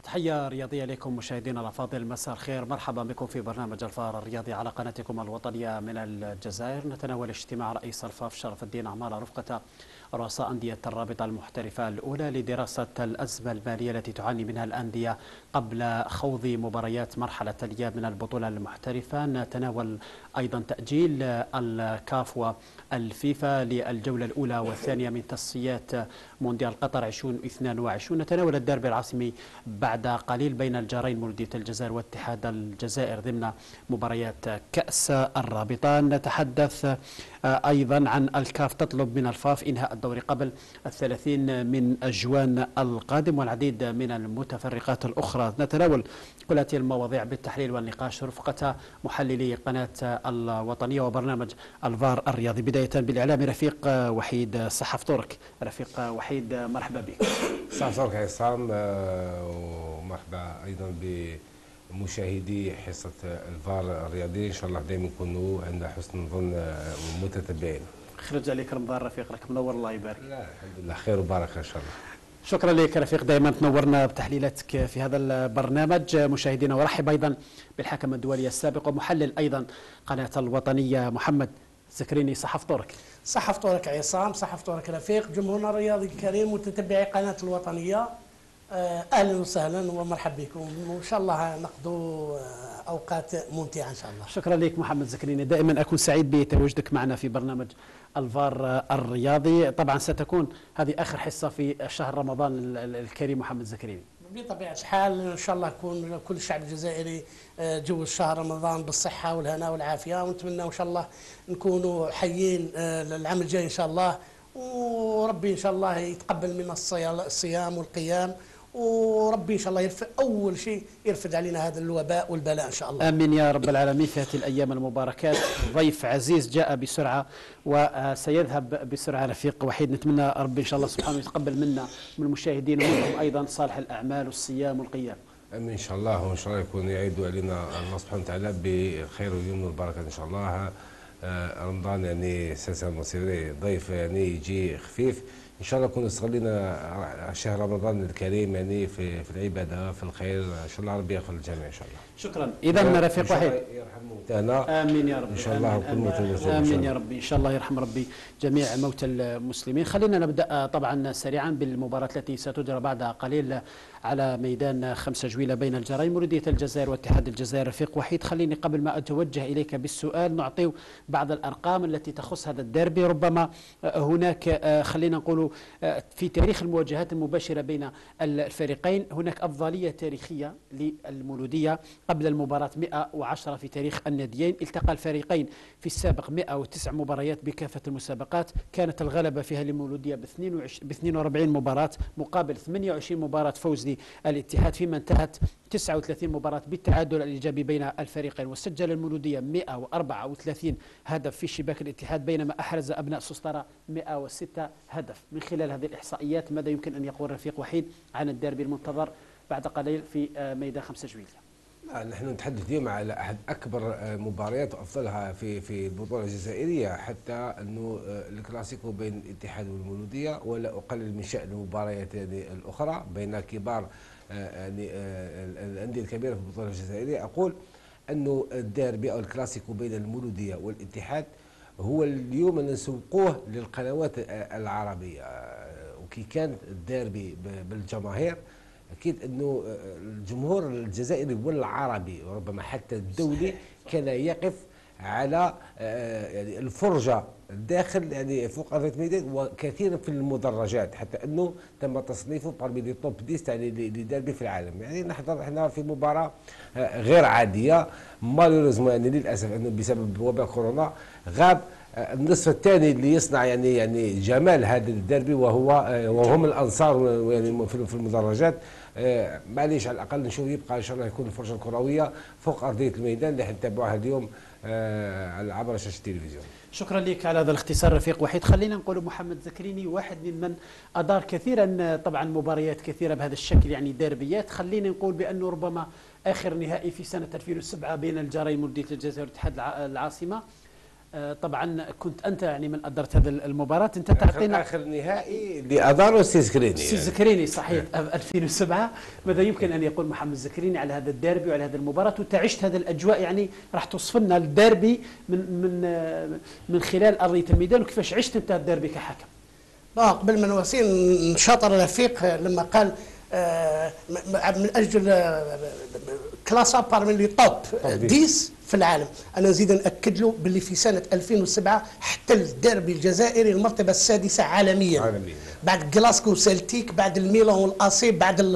تحية رياضية لكم مشاهدينا الأفاضل، مساء الخير، مرحبا بكم في برنامج الفار الرياضي على قناتكم الوطنية من الجزائر. نتناول اجتماع رئيس الفاف شرف الدين عمارة رفقة رؤساء أندية الرابطة المحترفة الأولى لدراسة الأزمة المالية التي تعاني منها الأندية قبل خوض مباريات مرحلة الإياب من البطولة المحترفة. نتناول أيضا تأجيل الكاف والفيفا للجولة الأولى والثانية من تصفيات مونديال قطر 2022. نتناول الديربي العاصمي بعد قليل بين الجارين مولودية الجزائر واتحاد الجزائر ضمن مباريات كأس الرابطة. نتحدث أيضا عن الكاف تطلب من الفاف إنهاء الدوري قبل 30 من جوان القادم والعديد من المتفرقات الأخرى. نتناول كل هذه المواضيع بالتحليل والنقاش رفقة محللي قناة الوطنية وبرنامج الفار الرياضي. بداية بالإعلامي رفيق وحيد صحف ترك. رفيق وحيد، مرحبا بك. صحف ترك عصام، ومرحبا أيضا بمشاهدي حصة الفار الرياضي. إن شاء الله دائما يكونوا عند حسن ظن متتبعين. خرج عليك رمضان رفيق، راك منور الله يبارك. لا الحمد لله خير وبركة إن شاء الله. شكرا لك رفيق، دائما تنورنا بتحليلاتك في هذا البرنامج. مشاهدينا ورحب ايضا بالحكم الدولي السابق ومحلل ايضا قناه الوطنيه محمد زكريني صحف ترك. صحف ترك عصام، صحف ترك رفيق، جمهورنا الرياضي الكريم متتبعي قناه الوطنيه، اهلا وسهلا ومرحبا بكم، وان شاء الله نقضوا اوقات ممتعه ان شاء الله. شكرا لك محمد زكريني، دائما اكون سعيد بتواجدك معنا في برنامج الفار الرياضي. طبعا ستكون هذه اخر حصه في شهر رمضان الكريم محمد زكريني. بطبيعه الحال ان شاء الله يكون كل الشعب الجزائري جو شهر رمضان بالصحه والهناء والعافيه، ونتمنى ان شاء الله نكونوا حيين للعام الجاي ان شاء الله، وربي ان شاء الله يتقبل منا الصيام والقيام، وربي ان شاء الله اول شيء يرفد علينا هذا الوباء والبلاء ان شاء الله. امين يا رب العالمين. في هذه الايام المباركات ضيف عزيز جاء بسرعه وسيذهب بسرعه رفيق وحيد. نتمنى ربي ان شاء الله سبحانه يتقبل منا من المشاهدين ومنكم ايضا صالح الاعمال والصيام والقيام. امين ان شاء الله، وان شاء الله يكون يعيد علينا الله سبحانه وتعالى بالخير واليمن والبركه ان شاء الله. رمضان يعني سلسله مصيري، ضيف يعني يجي خفيف ان شاء الله نكون استغلينا شهر رمضان الكريم يعني في العباده في الخير. ان شاء الله ربي يغفر للجميع ان شاء الله. شكرا. اذا رفيق وحيد يرحم موتانا. امين يا رب ان شاء الله كل موتى. امين يا ربي، ان شاء الله يرحم ربي جميع موتى المسلمين. خلينا نبدا طبعا سريعا بالمباراه التي ستجرى بعد قليل على ميدان 5 جويلة بين الجارين مولودية الجزائر واتحاد الجزائر. رفيق وحيد، خليني قبل ما أتوجه إليك بالسؤال نعطي بعض الأرقام التي تخص هذا الديربي. ربما هناك خلينا نقول في تاريخ المواجهات المباشرة بين الفريقين هناك أفضلية تاريخية للمولودية قبل المباراة 110 في تاريخ الناديين. التقى الفريقين في السابق 109 مباريات بكافة المسابقات، كانت الغلبة فيها للمولودية ب 42 مباراة مقابل 28 مباراة فوز الاتحاد، فيما انتهت 39 مباراة بالتعادل الإيجابي بين الفريقين. وسجل المولودية 134 هدف في شباك الاتحاد، بينما أحرز أبناء سوسطرة 106 هدف. من خلال هذه الإحصائيات ماذا يمكن أن يقول رفيق وحيد عن الديربي المنتظر بعد قليل في ميدان 5 جويلية؟ نحن نتحدث اليوم على احد اكبر مباريات وافضلها في البطوله الجزائريه، حتى انه الكلاسيكو بين الاتحاد والمولوديه، ولا اقلل من شان المباريات يعني الاخرى بين كبار يعني الانديه الكبيره في البطوله الجزائريه. اقول انه الديربي او الكلاسيكو بين المولوديه والاتحاد هو اليوم اللي نسوقوه للقنوات العربيه، وكي كان الديربي بالجماهير اكيد انه الجمهور الجزائري والعربي وربما حتى الدولي كان يقف على يعني الفرجه داخل يعني فوق ارضيه الميدان، وكثيرا في المدرجات، حتى انه تم تصنيفه بارمي لي توب 10 يعني لديربي في العالم. يعني نحضر احنا في مباراه غير عاديه مالوريزمون، يعني للاسف انه بسبب وباء كورونا غاب النصف الثاني اللي يصنع يعني جمال هذا الديربي، وهم الانصار يعني في المدرجات. معليش على الاقل نشوف يبقى ان شاء الله يكون الفرجه الكرويه فوق ارضيه الميدان اللي حنتابعوها اليوم عبر شاشه التلفزيون. شكرا لك على هذا الاختصار رفيق وحيد. خلينا نقول محمد زكريني واحد ممن ادار كثيرا طبعا مباريات كثيره بهذا الشكل يعني ديربيات. خلينا نقول بانه ربما اخر نهائي في سنه 2007 بين الجارين مولودية الجزائر والاتحاد العاصمه طبعا كنت انت يعني من ادرت هذه المباراه، انت تعطينا اخر نهائي اللي اداره السي زكريني. السي زكريني صحيح 2007. ماذا يمكن ان يقول محمد زكريني على هذا الديربي وعلى هذه المباراه؟ وانت عشت هذه الاجواء، يعني راح توصف لنا الديربي من خلال ارضيه الميدان، وكيفاش عشت انت الديربي كحكم؟ قبل ما نواسي نشاطر رفيق لما قال من اجل كلاسا بارمي لي توب 10 في العالم. انا نزيد ناكد له باللي في سنه 2007 احتل الديربي الجزائري المرتبه السادسه عالميا بعد جلاسكو سلتيك، بعد الميلان والاسي، بعد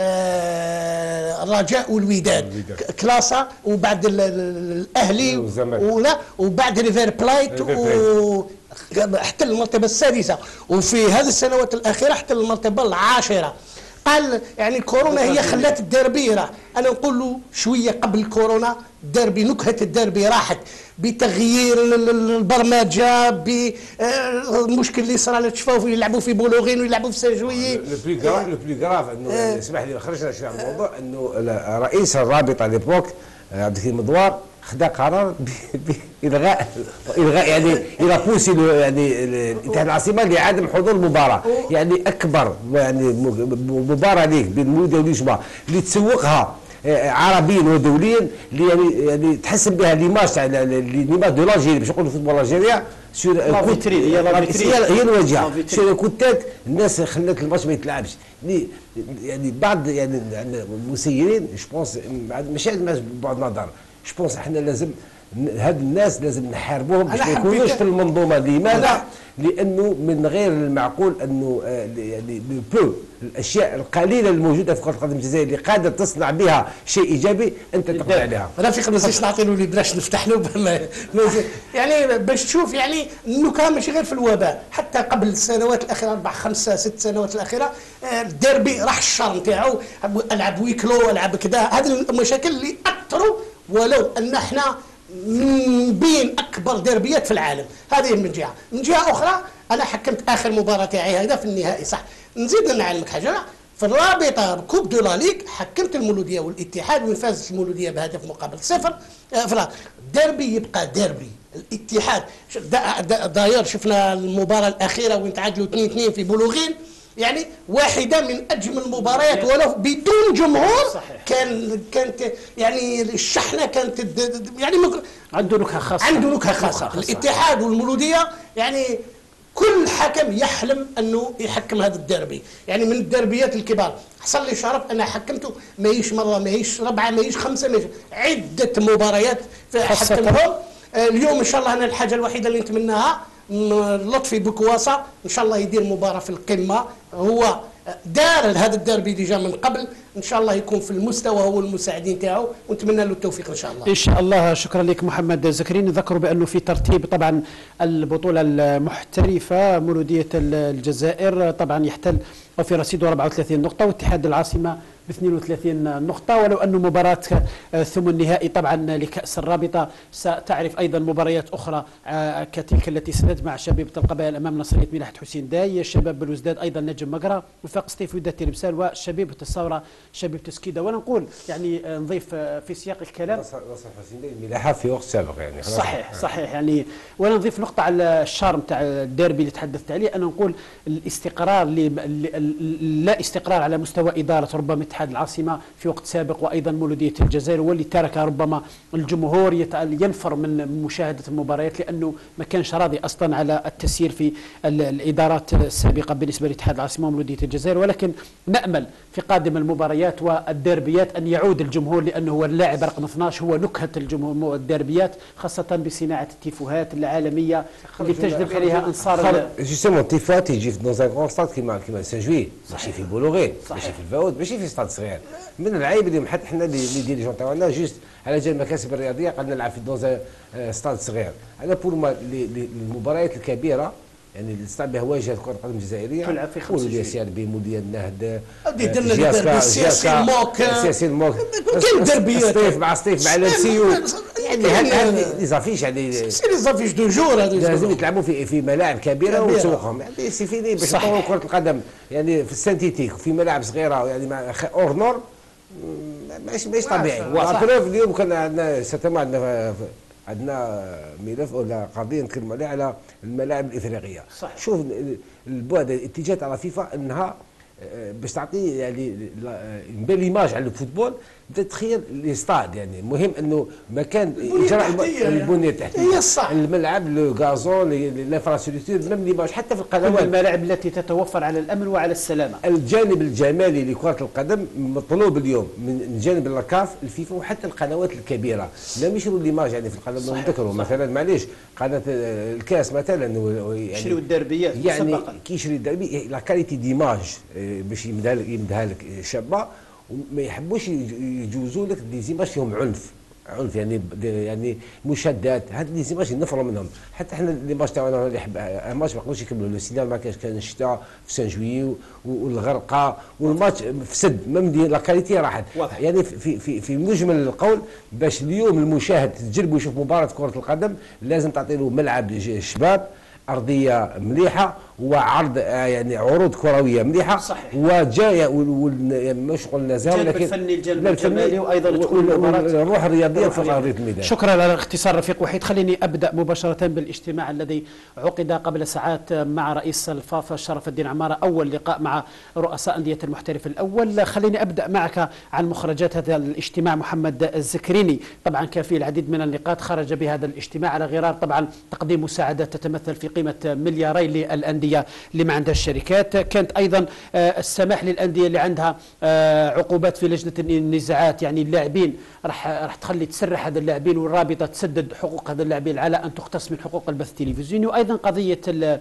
الرجاء والوداد كلاسا، وبعد الاهلي وبعد ريفير بلايت احتل المرتبه السادسه، وفي هذه السنوات الاخيره احتل المرتبه العاشره. قال يعني كورونا هي خلات الديربي راح. انا نقول له شويه قبل كورونا الديربي، نكهه الديربي راحت بتغيير البرمجه، بالمشكل اللي صار تشوفوا يلعبوا في بولوغين ويلعبوا في سجويي. لو بلو غراف انه اسمح لي خرجنا شويه على الموضوع، انه رئيس الرابطه ليبوك عبد الكريم مدوار خدا قرار بالغاء يعني الى بوسي يعني الاتحاد العاصمه لعدم حضور المباراه. يعني اكبر يعني مباراه ليك بين المولوديه والجمعه اللي تسوقها عربيا ودوليا، اللي يعني تحسن بها ليماج تاع ليماج دو لاجيري، باش نقولوا فوتبول الجزائريه هي الواجهه. سير كوتات الناس خلات الماتش ما يتلعبش. يعني بعض يعني المسيرين جو بونس ماشي بعد نظر، جو بونس احنا لازم هاد الناس لازم نحاربوهم باش ما يكونوش في المنظومه. لماذا؟ لانه من غير المعقول انه يعني الاشياء القليله الموجوده في كره القدم الجزائريه اللي قادر تصنع بها شيء ايجابي انت تقضي عليها. رفيق ما نسيش نعطي له بلاش نفتح له يعني باش تشوف يعني النكهه ماشي غير في الوباء، حتى قبل السنوات الاخيره 4 5 6 سنوات الاخيره الديربي راح الشر نتاعو، العب ويكلو العب كذا. هذه المشاكل اللي اثروا، ولو ان احنا من بين اكبر ديربيات في العالم. هذه من جهه. من جهه اخرى انا حكمت اخر مباراه تاعي هذا في النهائي صح. نزيد نعلمك حاجه، في الرابطه كوب دو لا ليغ حكمت المولوديه والاتحاد وين فازت المولوديه بهدف مقابل 0. الديربي يبقى ديربي. الاتحاد داير شفنا المباراه الاخيره وين تعادلوا 2-2 في بولوغين، يعني واحده من اجمل المباريات ولو بدون جمهور. كانت يعني الشحنه كانت يعني عنده نكهه خاصه. عنده نكهه خاصه. الاتحاد والمولوديه يعني كل حكم يحلم انه يحكم هذا الديربي، يعني من الديربيات الكبار. حصل لي شرف انا حكمته ماهيش مره، ماهيش 4، ماهيش 5، ماهيش عده مباريات حكمتهم. اليوم ان شاء الله انا الحاجه الوحيده اللي نتمناها لطفي بكواسه ان شاء الله يدير مباراه في القمه. هو دار هذا الديربي ديجا من قبل، ان شاء الله يكون في المستوى هو المساعدين تاعو، ونتمنى له التوفيق ان شاء الله. ان شاء الله. شكرا لك محمد زكريني. ذكروا بانه في ترتيب طبعا البطوله المحترفه مولوديه الجزائر طبعا يحتل او في رصيده 34 نقطه، واتحاد العاصمه ب 32 نقطة، ولو أن مباراة ثم النهائي طبعا لكأس الرابطة ستعرف أيضا مباريات أخرى كتلك التي ستجمع شبيبة القبائل أمام نصرية ملاحة حسين داي، شباب بلوزداد أيضا نجم مقرة، وفاق سطيف وداد تلمسان، وشبيبة الثورة شبيبة سكيدة. ونقول يعني نضيف في سياق الكلام نصر حسين داي ملاحة في وقت سابق يعني صحيح يعني. وأنا نضيف نقطة على الشارم تاع الديربي اللي تحدثت عليه. أنا نقول الاستقرار لا استقرار على مستوى إدارة ربما اتحاد العاصمة في وقت سابق، وأيضا مولودية الجزائر، واللي ترك ربما الجمهور ينفر من مشاهدة المباريات لأنه ما كانش راضي أصلا على التسيير في الإدارات السابقة بالنسبة لاتحاد العاصمة ومولودية الجزائر. ولكن نأمل في قادم المباريات والديربيات أن يعود الجمهور، لأنه هو اللاعب رقم 12، هو نكهة الجمهور الديربيات، خاصة بصناعة التيفوهات العالمية اللي تجذب إليها أنصار جوستومون التيفوهات يجي في دون ان ستاد كيما سان-جوي، ماشي في بولوغين، ماشي في الفاود، ماشي في ستاد صغير. من العيب اللي حتى حنا اللي ديريجون تاعنا جوست على جال المكاسب الرياضيه قلنا نلعب في دون ستاد صغير. انا بور ما المباريات الكبيره يعني اللي تستعب بها واجهه كره القدم الجزائريه تلعب في 5 مولوديه سي ار بي، مولوديه النهضه، سياسي الموك كاين دربيات سطيف مع لانسيو، يعني هاد لي زافيش يعني سي لي زافيش دو جور لازم يتلعبوا في ملاعب كبيره وتسوقهم. يعني سي فيني باش نطوروا كره القدم يعني في السنتيتيك في ملاعب صغيره يعني مع اور نور ماشي طبيعي. وابروف اليوم كان عندنا عندنا عندنا ملف ولا قضيه نتكلم عليها على الملاعب الافريقيه. صحيح. شوف البعد الاتجاه على فيفا انها باش تعطي يعني بان ليماج على الفوتبول، بدات تخيل لي ستاد، يعني مهم انه مكان اجراء البنيه التحتيه هي الصح، الملعب، لو غازون، لافراسيتور، ميم ليماج حتى في القنوات، كل الملاعب التي تتوفر على الامن وعلى السلامه. الجانب الجمالي لكره القدم مطلوب اليوم من جانب الكاف الفيفا وحتى القنوات الكبيره، لا يشروا ليماج يعني في القدم. نذكروا مثلا معليش قناه الكاس مثلا يعني يشريوا الدربيات يعني مسبقا، كيشري الدربي لا كاليتي ديماج باش يمدها لك شابه، وما يحبوش يجوزوا لك دي زيماج فيهم عنف يعني مشادات. هاد لي زيماج نفروا منهم. حتى احنا لي ماتش تاعنا اللي ماتش ما قدروش يكملوا، لو سينال ما كانش، كان الشتاء في سان جويي والغرقه والماتش فسد، ميم لا كاليتي راحت. يعني في مجمل القول باش اليوم المشاهد تجرب يشوف مباراه كره القدم لازم تعطي له ملعب شباب، ارضيه مليحه، وعرض يعني عروض كرويه مليحه. صحيح. وجايه مش قلنا زاويه، الجانب لكن الفني، الجانب الجمالي، وايضا تكون المباراه الروح الرياضيه في ارضيه الميدان. شكرا على الاختصار رفيق وحيد. خليني ابدا مباشره بالاجتماع الذي عقد قبل ساعات مع رئيس الفاف شرف الدين عماره، اول لقاء مع رؤساء انديه المحترف الاول. خليني ابدا معك عن مخرجات هذا الاجتماع. محمد الزكريني طبعا كان في العديد من النقاط خرج بهذا الاجتماع على غرار طبعا تقديم مساعدات تتمثل في قيمه مليارين للانديه اللي ما عندها الشركات. كانت ايضا السماح للانديه اللي عندها عقوبات في لجنه النزاعات، يعني اللاعبين راح تخلي تسرح هذا اللاعبين، والرابطه تسدد حقوق هذا اللاعبين على ان تختص من حقوق البث التلفزيوني. وايضا قضيه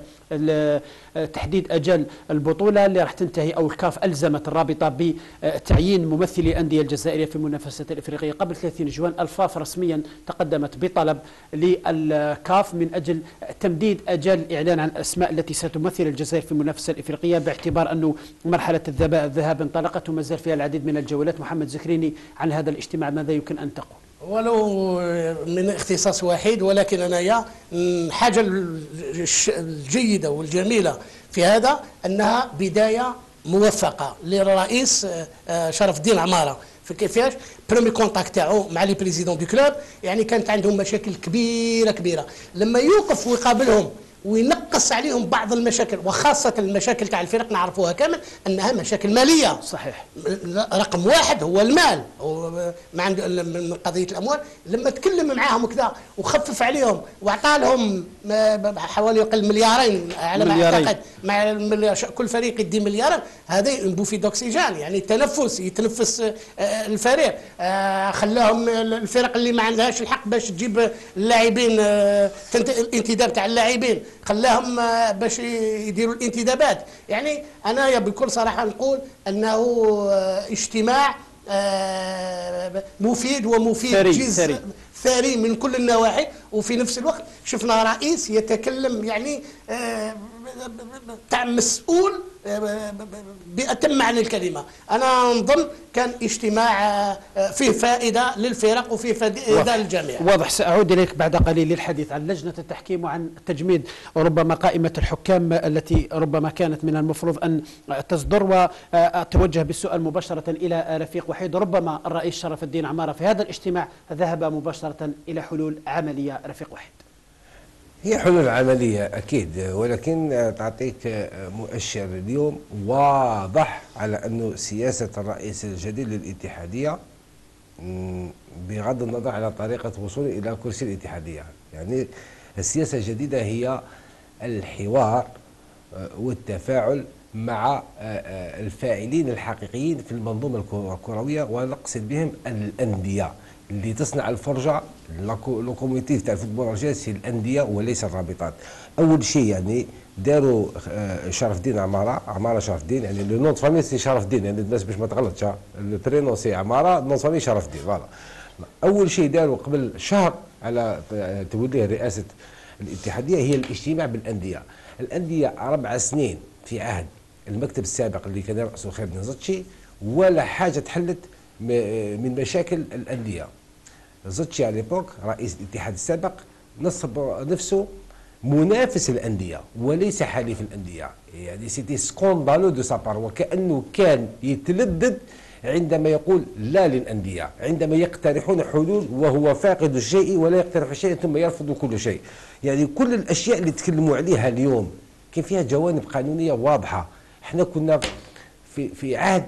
تحديد اجل البطوله اللي راح تنتهي، او الكاف الزمت الرابطه بتعيين ممثلي الانديه الجزائريه في المنافسات الافريقيه قبل 30 جوان. الفاف رسميا تقدمت بطلب للكاف من اجل تمديد اجل اعلان عن الاسماء التي ستمثل الجزائر في المنافسه الافريقيه، باعتبار انه مرحله الذهاب انطلقت وما زال فيها العديد من الجولات. محمد زكريني، عن هذا الاجتماع ماذا يمكن ان تقول؟ ولو من اختصاص واحد، ولكن أنا الحاجة الجيدة والجميلة في هذا أنها بداية موفقة للرئيس شرف الدين عمارة. كيفاش بريمي كونتاكت تاعو مع لي بريزيدون دو كلوب، يعني كانت عندهم مشاكل كبيرة لما يوقف ويقابلهم وينقص عليهم بعض المشاكل، وخاصة المشاكل تاع الفرق نعرفوها كامل أنها مشاكل مالية. صحيح. رقم واحد هو المال، ما عنده من قضية الأموال. لما تكلم معاهم وكذا وخفف عليهم وأعطى لهم حوالي يقل مليارين على ما أعتقد، مع كل فريق يدي مليارين، هذا ينبو في دوكسيجان، يعني يتنفس الفريق. خلاهم الفرق اللي ما عندهاش الحق باش تجيب اللاعبين، الانتداب تاع اللاعبين خلاهم باش يديروا الانتدابات. يعني أنا بكل صراحة نقول أنه اجتماع مفيد ومفيد ثري من كل النواحي. وفي نفس الوقت شفنا رئيس يتكلم يعني تاع مسؤول بأتم معنى الكلمة. أنا نظن كان اجتماع فيه فائدة للفرق وفيه فائدة للجميع. واضح. سأعود إليك بعد قليل للحديث عن لجنة التحكيم وعن تجميد ربما قائمة الحكام التي ربما كانت من المفروض أن تصدر. وأتوجه بالسؤال مباشرة إلى رفيق وحيد. ربما الرئيس شرف الدين عمارة في هذا الاجتماع ذهب مباشرة إلى حلول عملية. رفيق وحيد، هي حلول عملية أكيد، ولكن تعطيك مؤشر اليوم واضح على أنه سياسة الرئيس الجديد للاتحادية بغض النظر على طريقة وصوله إلى كرسي الاتحادية، يعني السياسة الجديدة هي الحوار والتفاعل مع الفاعلين الحقيقيين في المنظومة الكروية، ونقصد بهم الأندية اللي تصنع الفرجه. لوكوموتيف تاع الفوتبول الجزائري الانديه وليس الرابطات. اول شيء يعني داروا شرف الدين عماره شرف الدين، يعني لو نون فامي سي شرف الدين، يعني الناس باش ما تغلطش، البرينو سي عماره، نون فامي شرف الدين. فوالا اول شيء داروا قبل شهر على توليه رئاسه الاتحاديه هي الاجتماع بالانديه. الانديه 4 سنين في عهد المكتب السابق اللي كان راسه خالد نزاتشي، ولا حاجه تحلت من مشاكل الانديه. زاتشي على ليبوك رئيس الاتحاد السابق نصب نفسه منافس الانديه وليس حليف الانديه، يعني سيتي سكوندالو دو سابار، وكانه كان يتلذذ عندما يقول لا للأندية، عندما يقترحون حلول وهو فاقد الشيء ولا يقترح شيء ثم يرفض كل شيء. يعني كل الأشياء اللي تكلموا عليها اليوم كان فيها جوانب قانونية واضحة. احنا كنا في عهد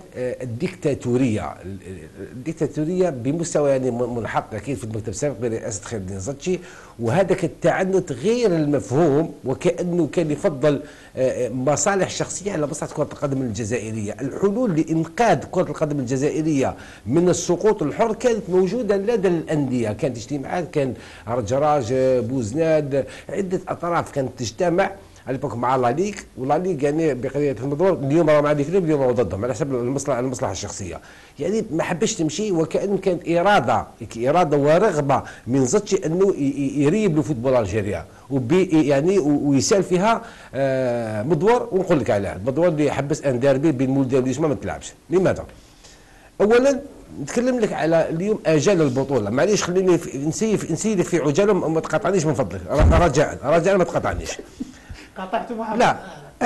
الديكتاتورية بمستوى يعني منحط اكيد في المكتب السابق برئاسة خير الدين زكي، وهذاك التعنت غير المفهوم وكأنه كان يفضل مصالح شخصية على مصلحة كرة القدم الجزائرية. الحلول لإنقاذ كرة القدم الجزائرية من السقوط الحر كانت موجودة لدى الأندية، كانت اجتماعات، كان رجراج، بوزناد، عدة أطراف كانت تجتمع على بالك مع لا ليغ، ولا ليغ يعني بقضيه المضمون اليوم راه مع الكلوب، اليوم راه ضدهم على حسب المصلحه الشخصيه. يعني ما حبش تمشي، وكأن كانت اراده ورغبه من زتشي انه يريب الفوتبول الجيريا يعني ويسال فيها مدور. ونقول لك علاه المدور اللي حبس ان ديربي بين مولداو واليوسما ما تلعبش. لماذا؟ اولا نتكلم لك على اليوم اجال البطوله، معليش خليني نسيلك في عجاله، ما تقاطعنيش من فضلك، رجاء ما تقاطعنيش. قاطعته محمد. لا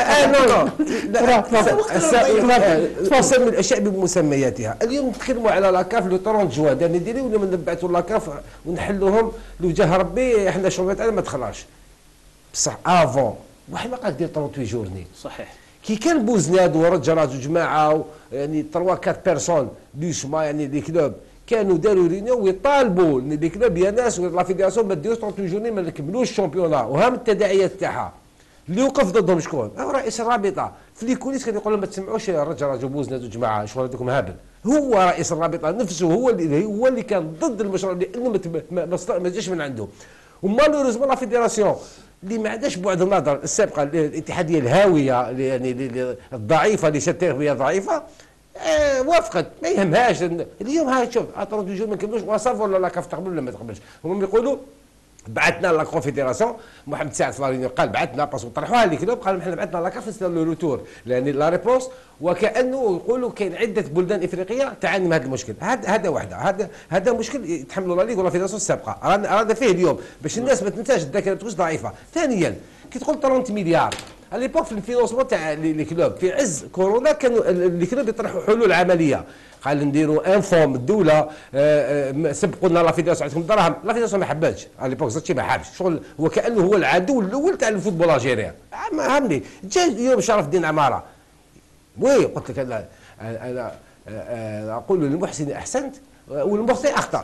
تسمي الاشياء بمسمياتها. اليوم نتكلموا على لاكاف لو 30 جوان، يعني نديروا ولا نبعثوا لاكاف ونحلوهم لوجه ربي، احنا شغلات ما دخلناش بصح افون واحد ما قال دير 38 جورني. صحيح. كي كان بوزناد ورجالات وجماعه يعني 3 4 بيرسون ديسما يعني لي كلوب كانوا داروا رينيون ويطالبوا لي كلوب يا ناس لا فيدراسيون ما ديروش 38 جورني ما نكملوش الشامبيونا، وهم التداعيات تاعها. اللي وقف ضدهم شكون؟ رئيس الرابطه في لي كوليس كان يقول لهم ما تسمعوش الرجال بوزناد وجماعه شغل هذوكم هابل. هو رئيس الرابطه نفسه هو اللي كان ضد المشروع لانه ما جاش من عنده. ومالوريزمون لا فيدراسيون اللي ما عندهاش بعد النظر السابقه الاتحاديه الهاويه يعني الضعيفه اللي شات تربيه ضعيفه وافقت، ما يهمهاش. اليوم هاي شوف 30 جور ما نكملوش وصافوا ولا لا كاف تقبل ولا ما تقبلش. هم يقولوا بعثنا لا كونفيدراسيون، محمد سعد فلارينيو قال بعثنا باسكو طرحوها لي كلوب، قال احنا بعثنا لا كاف لو روتور يعني لا ريبونس، وكانه يقولوا كاين عده بلدان افريقيه تعاني من هذا المشكل. هذا وحده، هذا مشكل يتحملوا لا ليغ ولا فيدراسيون السابقه، رانا فيه اليوم باش الناس ما تنساش الذاكره تكونش ضعيفه. ثانيا كي تقول 30 مليار على ليبوك في الفينونسمون تاع لي كلوب في عز كورونا كانوا لي كلوب يطرحوا حلول عمليه، قال نديروا ان فوم الدوله سبقوا لنا لا فيدراسيون عندكم دراهم، لا فيدراسيون ما حبتش على ليبوك زاتشي ما حبش شغل، هو كانه هو العدو الاول تاع الفوتبول الجيريان. فهمني جا اليوم شرف الدين عماره وي قلت لك انا اقول للمحسن احسنت والمخطئ اخطا.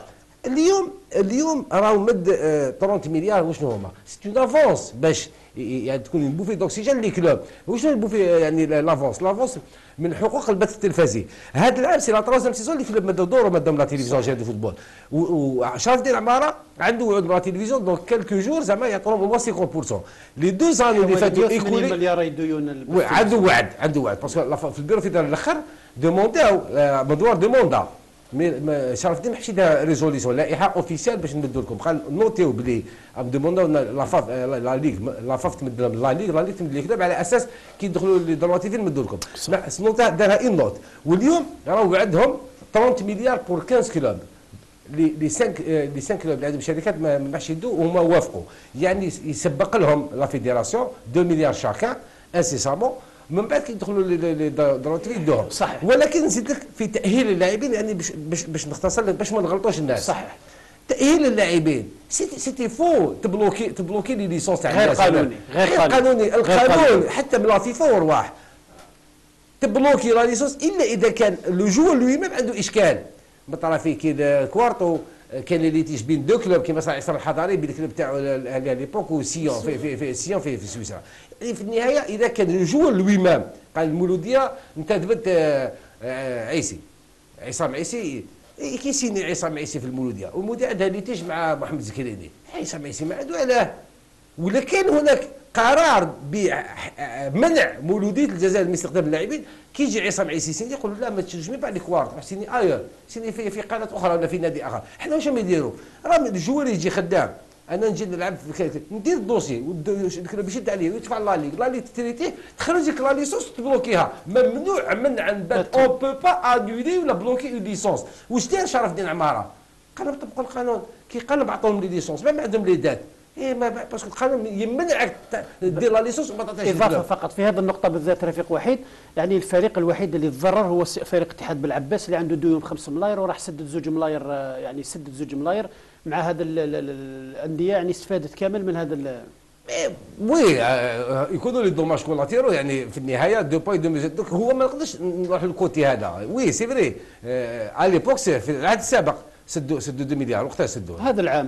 اليوم راهو مد 30 مليار وشنو هما؟ سي اون افونس باش يعني تكون بوفي دوكسيجين لي كلوب. وشنو البوفي يعني لافونس من حقوق البث التلفزي. هذا العام سي لا تروزيام سيزون اللي كلوب مداو دوره مداو لا تيليفزيون جير دو فوتبول، وشرف الدين عماره عنده وعد لا تيليفزيون دونك كالكو جور زعما يعطوهم موا 50%. لي دو زاني اللي فاتوا ايكولي مليار ديون عنده وعد باسكو في البيرو في الاخر دومونداو مدوار دوموندا شرف الدين ما حبش يدير ريزوليسيون لائحه اوفيسيال باش نمدوا لكم، قال نوتيو بلي دومونداو لا ليغ تمد لا ليغ تمد لي كتاب على اساس كي يدخلوا لي درماتيفين نمدوا لكم. سنوتا دارها ان نوت، واليوم راهو وعدهم 30 مليار بور 15 كلوب. لي 5 كلوب اللي عندهم شركات ما باش يدوا وهما وافقوا، يعني يسبق لهم لا فيدراسيون 2 مليار شاكان انسيسامون، من بعد كي يدخلوا لي دراتيف يدوهم. صحيح. ولكن نزيد لك في تاهيل اللاعبين يعني باش نختصر لك باش ما نغلطوش الناس. صحيح. تاهيل اللاعبين سيتي فو تبلوكي لي ليسونس تاع غير قانوني. القانون حتى من لا فيفا ورواح تبلوكي لا ليسونس الا اذا كان لو جوور لوي ميم عنده اشكال من طرفي كي كوارتو كان لي ليتيج بين دو كلوب كيما صار عصام الحضاري بين الكلوب تاعو ليبوك وسيون في سيون في سويسرا. يعني في النهايه اذا كان الجوور لوي ميم قال المولوديه انت دبت عصام عيسي كيسيني عصام عيسي في المولوديه، والمولوديه عندها ليتيج مع محمد زكرياني، عصام عيسي ما عنده علاه. ولا كان هناك قرار بمنع مولوديه الجزائر من استخدام اللاعبين، كيجي عصام عيسي سيني يقول لا ما تشجمي بعد كوارت سيني اير سيني في قناه اخرى ولا في نادي اخر. حنا واش يديروا؟ راه الجوار يجي خدام، انا نجي نلعب ندير الدوسي والكلوب يشد عليه ويدفع لا ليغ تريتيه تخرج لك لا ليسونس تبلوكيها، ممنوع منعا بات اون بو با انولي ولا بلوكي اون ليسونس. واش دار شرف الدين عماره؟ قال طبقوا القانون، كي قلب عطوهم لي ليسونس ما عندهم لي دات ايه باسكو القانون يمنعك دير لا ليسونس وما تعطيهاش اضافه فقط في هذه النقطه بالذات رفيق وحيد، يعني الفريق الوحيد اللي تضرر هو فريق اتحاد بالعباس اللي عنده ديون 5 ملاير وراح سدد 2 ملاير، يعني سدد 2 ملاير مع هذا الانديه، يعني استفادت كامل من هذا وي يكونوا لي دوماج كولاتيرو، يعني في النهايه دو بوي دو ميزي. دوك هو ما نقدرش نروح للكوتي هذا. وي سي فري على ليبوك في العهد السابق سدوا 2 مليار وقتها سدوا هذا العام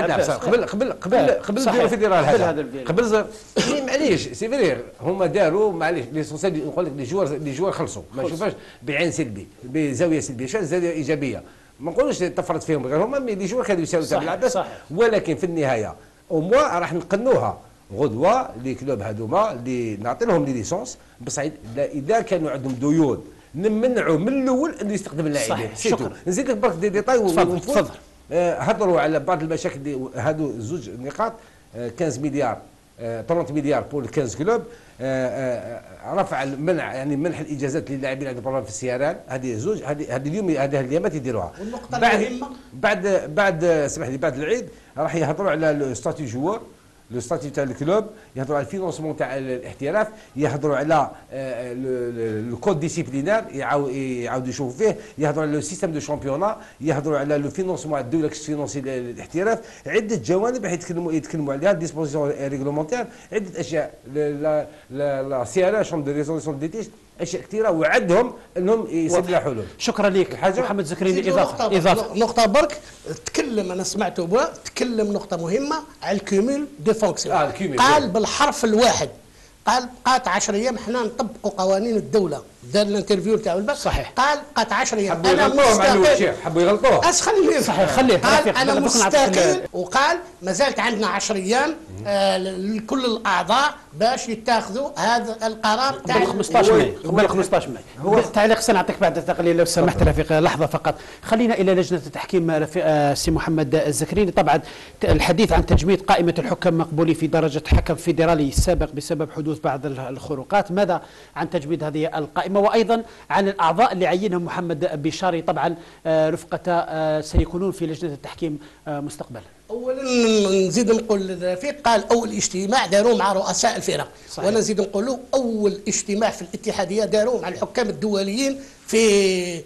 قبل ديروا فيدرال هذا قبل معليش سي فري هما داروا معليش ليسونسيال. نقول لك لي جوار خلصوا، ما نشوفهاش بعين سلبي بزاويه سلبيه، شان زاويه ايجابيه. ما نقولوش تفرط فيهم غير هما لي جوار كانوا يساووا تاع العباس، ولكن في النهايه او موا راح نقنوها غدوه لي كلوب هذوما اللي نعطي لهم لي ليسونس، بصح اذا كانوا عندهم ديون نمنعوا من الاول انه يستخدم اللاعبين. شكرا. نزيد لك برك دي ديتاي. تفضل. هضروا على بعض المشاكل اللي هادو زوج نقاط. 15 مليار 30 مليار بور 15 كلوب. رفع المنع، يعني منح الاجازات للاعبين عندهم بروبليم في السيران. هذه زوج، هذه اليوم هذه الايامات يديروها. والنقطه المهمه بعد اسمح لي بعد العيد راح يهضروا على لو ستاتيو جوار، لو ستاتيو تاع الكلوب، يهضروا على الفينونسمون تاع الاحتراف، يهضروا على لو كود ديسيبلينار يعاودوا يشوفوا فيه، يهضروا على لو سيستيم دو شامبيونا، يهضروا على لو فينونسمون الدوله كيفاش تفينونسي الاحتراف. عده جوانب راح يتكلموا عليها، ديسبوزيسيون ريغلومونتير، عده اشياء. لا سي ار شوم دو ريزوليسيون دي تيش، اشياء كثيره، وعدهم انهم يسد لها حلول. شكرا لك محمد زكريني. اضافه نقطه برك تكلم، انا سمعته بوا تكلم نقطه مهمه على الكيميل دو فونكسيون. قال بالحرف الواحد، قال بقات 10 ايام حنا نطبقوا قوانين الدوله. دار الانترفيو تاعو البارح صحيح، قال بقات 10 ايام انا مستقيل. حبوا يغلطوه خليه صحيح، خليه. قال انا مستقيل، وقال ما زالت عندنا 10 ايام لكل الاعضاء باش يتخذوا هذا القرار تاع قبل 15 ماي. قبل 15 ماي. تعليق سنعطيك بعد التقليل لو سمحت رفيق. لحظه فقط، خلينا الى لجنه التحكيم سي محمد الزكريني. طبعا الحديث عن تجميد قائمه الحكام مقبولين في درجه حكم فيدرالي سابق بسبب حدوث بعض الخروقات. ماذا عن تجميد هذه القائمه، وايضا عن الاعضاء اللي عينهم محمد بشاري طبعا رفقه سيكونون في لجنه التحكيم مستقبلا؟ اولا نزيد نقول رفيق، قال اول اجتماع داروه مع رؤساء الفرق، وانا نزيد نقول له اول اجتماع في الاتحاديه داروه مع الحكام الدوليين في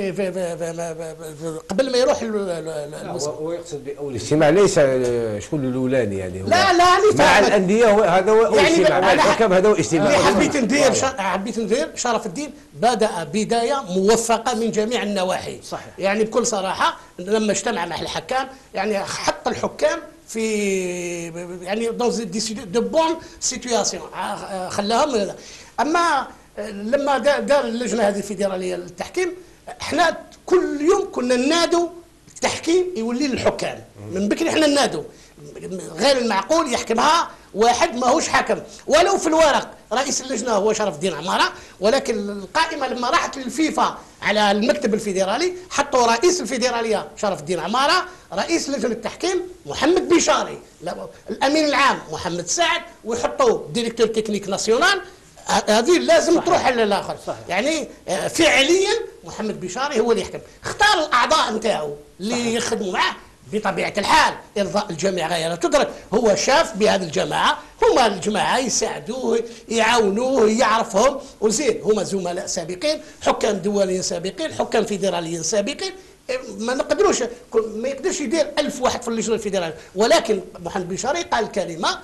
قبل ما يروح هو يقصد باول اجتماع ليس شكون الاولاني، يعني هو لا مع الانديه هذا هو اول يعني اجتماع، مع الحكام هذا هو اجتماع. حبيت ندير شرف الدين بدا بدايه موفقه من جميع النواحي. صحيح. يعني بكل صراحه لما اجتمع مع الحكام يعني حط الحكام في يعني دو بون سيتوياسيون، خلاهم. اما لما دار اللجنه هذه الفيدراليه للتحكيم، احنا كل يوم كنا ننادوا التحكيم يولي للحكام. من بكري احنا ننادوا، غير المعقول يحكمها واحد ماهوش حكم، ولو في الورق رئيس اللجنه هو شرف الدين عماره، ولكن القائمه لما راحت للفيفا على المكتب الفيدرالي حطوا رئيس الفيدراليه شرف الدين عماره، رئيس لجنه التحكيم محمد بشاري، الامين العام محمد سعد، ويحطوا ديريكتور تكنيك ناسيونال. هذه لازم تروح للاخر. يعني فعليا محمد بشاري هو اللي يحكم. اختار الاعضاء نتاعو اللي يخدموا معاه، بطبيعه الحال ارضاء الجميع غايه لا تدرك. هو شاف بهذه الجماعه، هما الجماعه يساعدوه يعاونوه يعرفهم، وزين هما زملاء سابقين، حكام دوليين سابقين، حكام فيدراليين سابقين. ما نقدروش، ما يقدرش يدير 1000 واحد في اللجنه الفيدراليه، ولكن محمد بشاري قال كلمه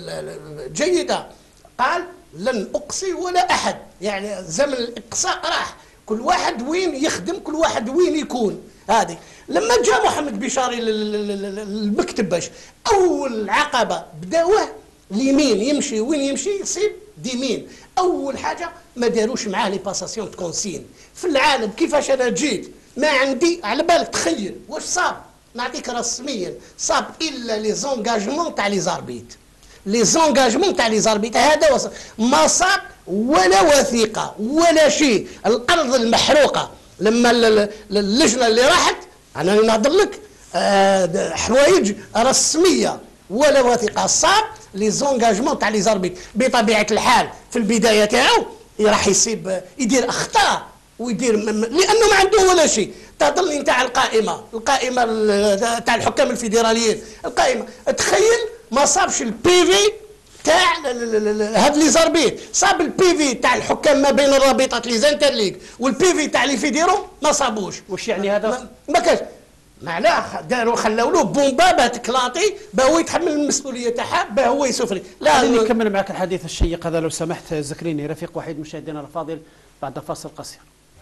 جيده، قال لن أقصي ولا أحد. يعني زمن الإقصاء راح، كل واحد وين يخدم، كل واحد وين يكون. هذه لما جاء محمد بشاري للمكتب باش أول عقبة بداوه اليمين، يمشي وين يمشي يصيب ديمين. أول حاجة ما داروش معاه لي باساسيون كونسين في العالم. كيفاش أنا جيت ما عندي، على بالك تخيل واش صاب، نعطيك رسميا صاب إلا لي زونجاجمون تاع لي زاربيت، لي زونجاجمون تاع لي زاربيت. هذا ما صاب ولا وثيقه ولا شيء. الارض المحروقه لما اللجنه اللي راحت، انا نهضر لك حوايج رسميه ولا وثيقه. صاب لي زونجاجمون تاع لي زاربيت. بطبيعه الحال في البدايه تاعو راح يصيب يدير اخطاء ويدير لانه ما عنده ولا شيء. تهضر لي نتاع القائمه تاع الحكام الفيدراليين، القائمه تخيل ما صابش البي في تاع هاد لي زاربيت، صاب البي في تاع الحكام ما بين الرابطات لي زانترليغ والبي في تاع لي فيديرو ما صابوش. واش يعني هذا؟ ما كاش، معناه داروا خلاو له بومبا باه تكلاطي باه هو يتحمل المسؤوليه تاعها باه هو يسفري. لا خليني نكمل معك الحديث الشيق هذا لو سمحت. ذكريني رفيق وحيد مشاهدينا الفاضل بعد فاصل قصير.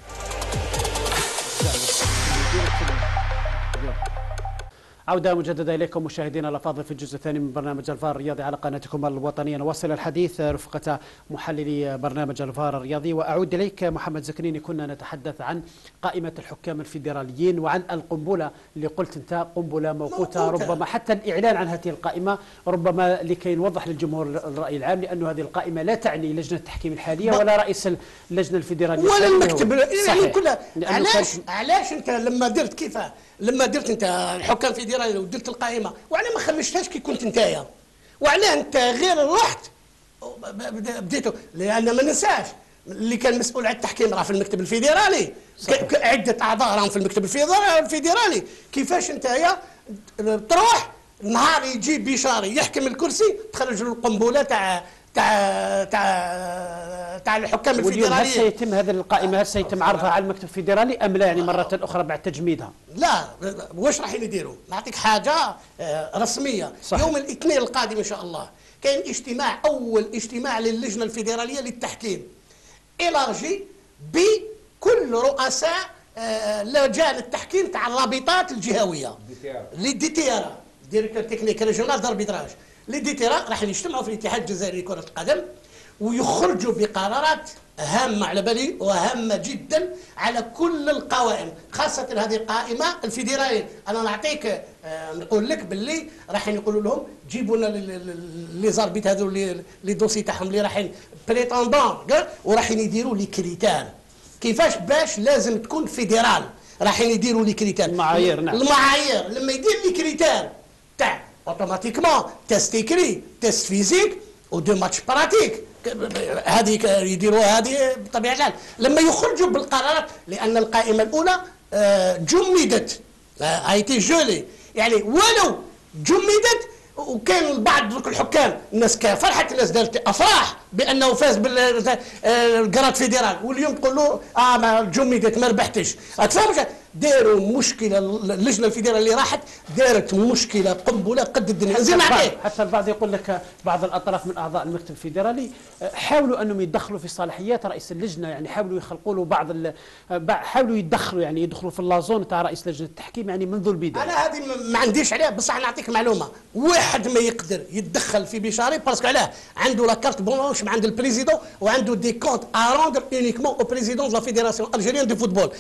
عودة مجددة إليكم مشاهدينا الأفاضل في الجزء الثاني من برنامج الفار الرياضي على قناتكم الوطنية. نواصل الحديث رفقة محللي برنامج الفار الرياضي، وأعود إليك محمد زكريني. كنا نتحدث عن قائمة الحكام الفيدراليين وعن القنبلة اللي قلت أنت قنبلة موقوتة، ربما حتى الإعلان عن هذه القائمة ربما لكي نوضح للجمهور الرأي العام، لأن هذه القائمة لا تعني لجنة التحكيم الحالية ولا رئيس اللجنة الفيدرالية ولا المكتب يعني كلها. علاش أنت لما درت كيفاه لما درت انت الحكام فيدرالي ودرت القائمه وعلى ما خرجتهاش كي كنت نتايا، وعلاه انت غير رحت بديتو؟ لان ما ننساش اللي كان مسؤول على التحكيم راه في المكتب الفيدرالي، عده اعضاء راهم في المكتب الفيدرالي. كيفاش نتايا تروح نهار يجي بشاري يحكم الكرسي تخرج له القنبله تاع الحكام الفيدراليين؟ هل سيتم هذه القائمه، هل سيتم عرضها على المكتب الفيدرالي ام لا؟ يعني مره اخرى بعد تجميدها. لا، واش راح يديروا؟ نعطيك حاجه رسميه. صحيح. يوم الاثنين القادم ان شاء الله كاين اجتماع، اول اجتماع للجنه الفيدراليه للتحكيم الارجي بكل رؤساء لجان التحكيم تاع الرابطات الجهويه لي دي تي ار، ديريكتور تكنيك ريجونال داربيتراج. لي دي تي ار راح يجتمعوا في الاتحاد الجزائري لكره القدم ويخرجوا بقرارات هامه على بالي وهامه جدا على كل القوائم، خاصه هذه القائمه الفيدراليه. انا نعطيك نقول لك باللي راح يقولوا لهم جيبوا لنا لي زاربيت هذو لي دوسي تاعهم اللي رايحين بريتوندون، وراح يديروا لي كريتير كيفاش باش لازم تكون فيدرال. راح يديروا لي كريتير المعايير. نعم، المعايير. لما يدير لي كريتير تاع اوتوماتيكمون تيست ايكري تيست فيزيك ودو ماتش براتيك، هذه يديروها هذه بطبيعه الحال. لما يخرجوا بالقرارات، لان القائمه الاولى جمدت ايتي جولي، يعني ولو جمدت وكان بعض الحكام الناس فرحت، الناس دارت افراح بانه فاز بالجراد فيدرال، واليوم تقول له ما جمدت ما ربحتش. تفهم؟ داروا مشكله اللجنه الفيدراليه اللي راحت دارت مشكله قنبله قد الدنيا. زين حتى البعض يقول لك بعض الاطراف من اعضاء المكتب الفيدرالي حاولوا انهم يدخلوا في صلاحيات رئيس اللجنه، يعني حاولوا يخلقوا له حاولوا يدخلوا، يعني يدخلوا في اللازون تاع رئيس لجنه التحكيم يعني منذ البدايه. انا هذه ما عنديش عليها، بصح نعطيك معلومه، واحد ما يقدر يتدخل في بشاري باسكو علاه عنده لا كارت بونوش عند البريزيدون وعنده دي كونت اروندر اونيكمون او بريزيدون دو لا فيدراسيون الجيريان دو فوتبول.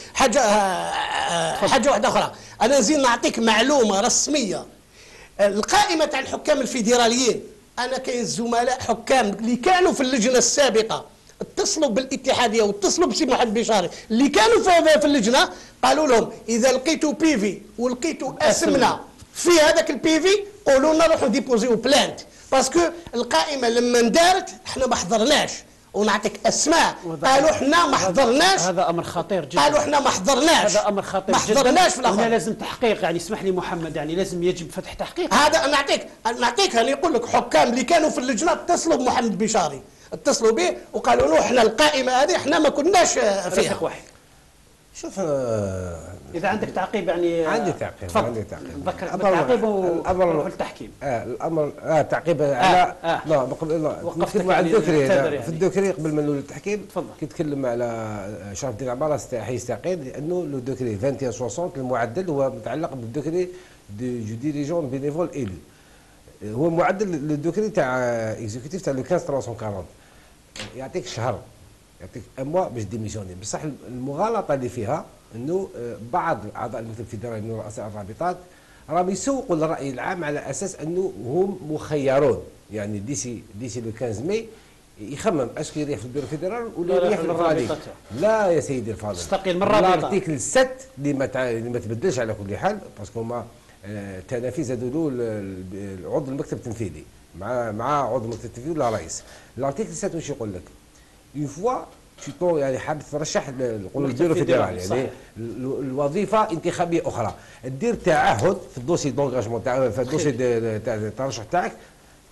حاجه واحده اخرى، انا نزيد نعطيك معلومه رسميه. القائمه تاع الحكام الفيدراليين، انا كاين زملاء حكام اللي كانوا في اللجنه السابقه اتصلوا بالاتحاديه واتصلوا بسي محمد بشاري اللي كانوا في اللجنه، قالوا لهم اذا لقيتوا بيفي ولقيتوا اسمنا في هذاك البيفي قولوا لنا روحوا ديبوزيو بلانت، باسكو القائمه لما اندارت احنا ما حضرناش. ونعطيك اسماء قالوا احنا ما حضرناش. هذا امر خطير جدا. قالوا احنا ما حضرناش. هذا امر خطير جدا. ما حضرناش في الاخر. هنا لازم تحقيق، يعني اسمح لي محمد، يعني لازم يجب فتح تحقيق. هذا نعطيك انا يقول لك حكام اللي كانوا في اللجنه اتصلوا بمحمد بشاري، اتصلوا به وقالوا له احنا القائمه هذه احنا ما كناش فيها. واحد. شوف اذا عندك تعقيب يعني عندي تعقيب. عندي تعقيب. نذكرك بالتعقيب ونروح للتحكيم. الامر تعقيب على لا قبل نتكلم على الدوكري. في الدوكري قبل ما نقول التحكيم كيتكلم على شرف الدين عماره حيستقيل، لانه لو دوكري 2160 المعدل هو متعلق بالدوكري دو ديريجون بينيفول ايلو، هو معدل الدوكري تاع اكزيكوتيف تاع لو 15340 يعطيك شهر، يعطيك اموا باش ديميسيوني. بصح المغالطه اللي فيها انه بعض اعضاء المكتب الفيدرالي من رؤساء الرابطات راهم يسوقوا للراي العام على اساس انه هم مخيرون، يعني ديسي لو 15 ماي يخمم اسكو يريح في البيرو فيدرال ولا يريح في الرابطه. لا يا سيدي الفاضل، استقيل من الرابطه. الارتيكل 7 اللي ما تبدلش على كل حال، باسكو هما تنافيذ هذو عضو المكتب التنفيذي مع عضو المكتب التنفيذي ولا رئيس. الارتيكل 7 واش يقول لك؟ اون فوا يعني حاب ترشح البيرو فيدرالي، يعني الوظيفه انتخابيه اخرى، دير تعهد في الدوسي دونجاجمون تاع في الدوسي تاع الترشح تاعك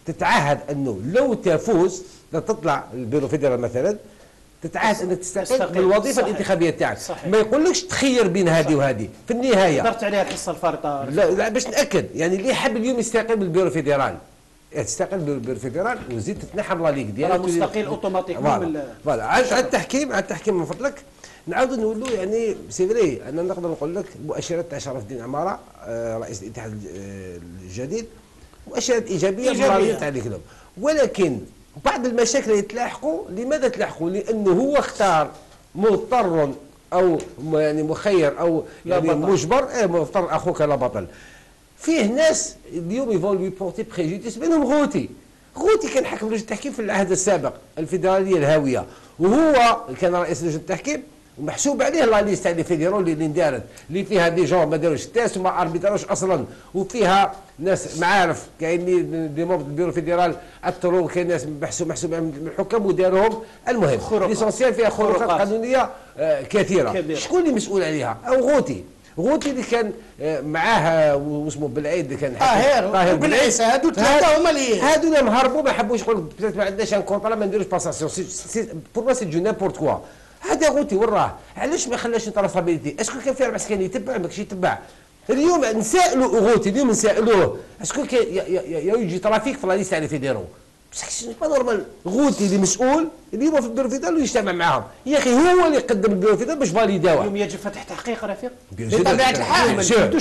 تتعهد انه لو تفوز تطلع البيرو فيدرال مثلا، تتعهد انك تستقيل من الوظيفه الانتخابيه تاعك، ما يقولكش تخير بين هذه وهذه في النهايه. قدرت عليها الحصه الفارطه. لا باش ناكد، يعني اللي حاب اليوم يستقيل من البيرو فيدرال تستقل بالبيرو فيدرال وزيد تتنحى من لا ليغ ديالك مستقيل اوتوماتيكمون. فوالا على التحكيم من فضلك نعاودوا نقولوا يعني سي فري انا نقدر نقول لك مؤشرات تاع شرف الدين عماره رئيس الاتحاد الجديد مؤشرات ايجابيه تاع الكلوب، ولكن بعض المشاكل اللي تلاحقوا. لماذا تلاحقوا؟ لانه هو اختار مضطر او يعني مخير او يعني مجبر، مضطر اخوك لا بطل. فيه ناس اليوم يفون لي بورتي بريجوديس، منهم غوتي كان حكم لجنه التحكيم في العهد السابق الفيدراليه الهاويه، وهو كان رئيس لجنه التحكيم ومحسوب عليه لا ليست تاع لي فيدرال اللي اندارت اللي فيها دي جون ما داروش تاس وما اربيتروش اصلا، وفيها ناس معارف كاين دي موب البيرو فيدرال اثروا، كاين ناس محسوب من الحكام وداروهم. المهم ليسونسيال فيها خروقات قانونيه كثيره. شكون اللي مسؤول عليها؟ او غوتي اللي كان معاه واسمه بالعيد اللي كان طاهر بن عيسى، هادو ثلاثه هما اللي هادو اللي مهربوا ما حبوش يقولوا ما عندناش ان كونطرا ما نديروش باساسيون بور ما سي دو نيمبورت كوا. هذا غوتي وراه علاش ما خلاش تراسابيليتي؟ اسكو كان فيه 4 سكان يتبع ماكش يتبع؟ اليوم نسالوا غوتي، اليوم نسالوه اسكو يجي ترافيك في لا ليست اللي فيديرو؟ سي با نورمال. غوتي اللي مسؤول اليوم في البيرو فيدرال ويجتمع معاهم، يا اخي هو اللي يقدم البيرو فيدرال باش فاليداوه. اليوم يجب فتح تحقيق رفيق بطبيعه الحال.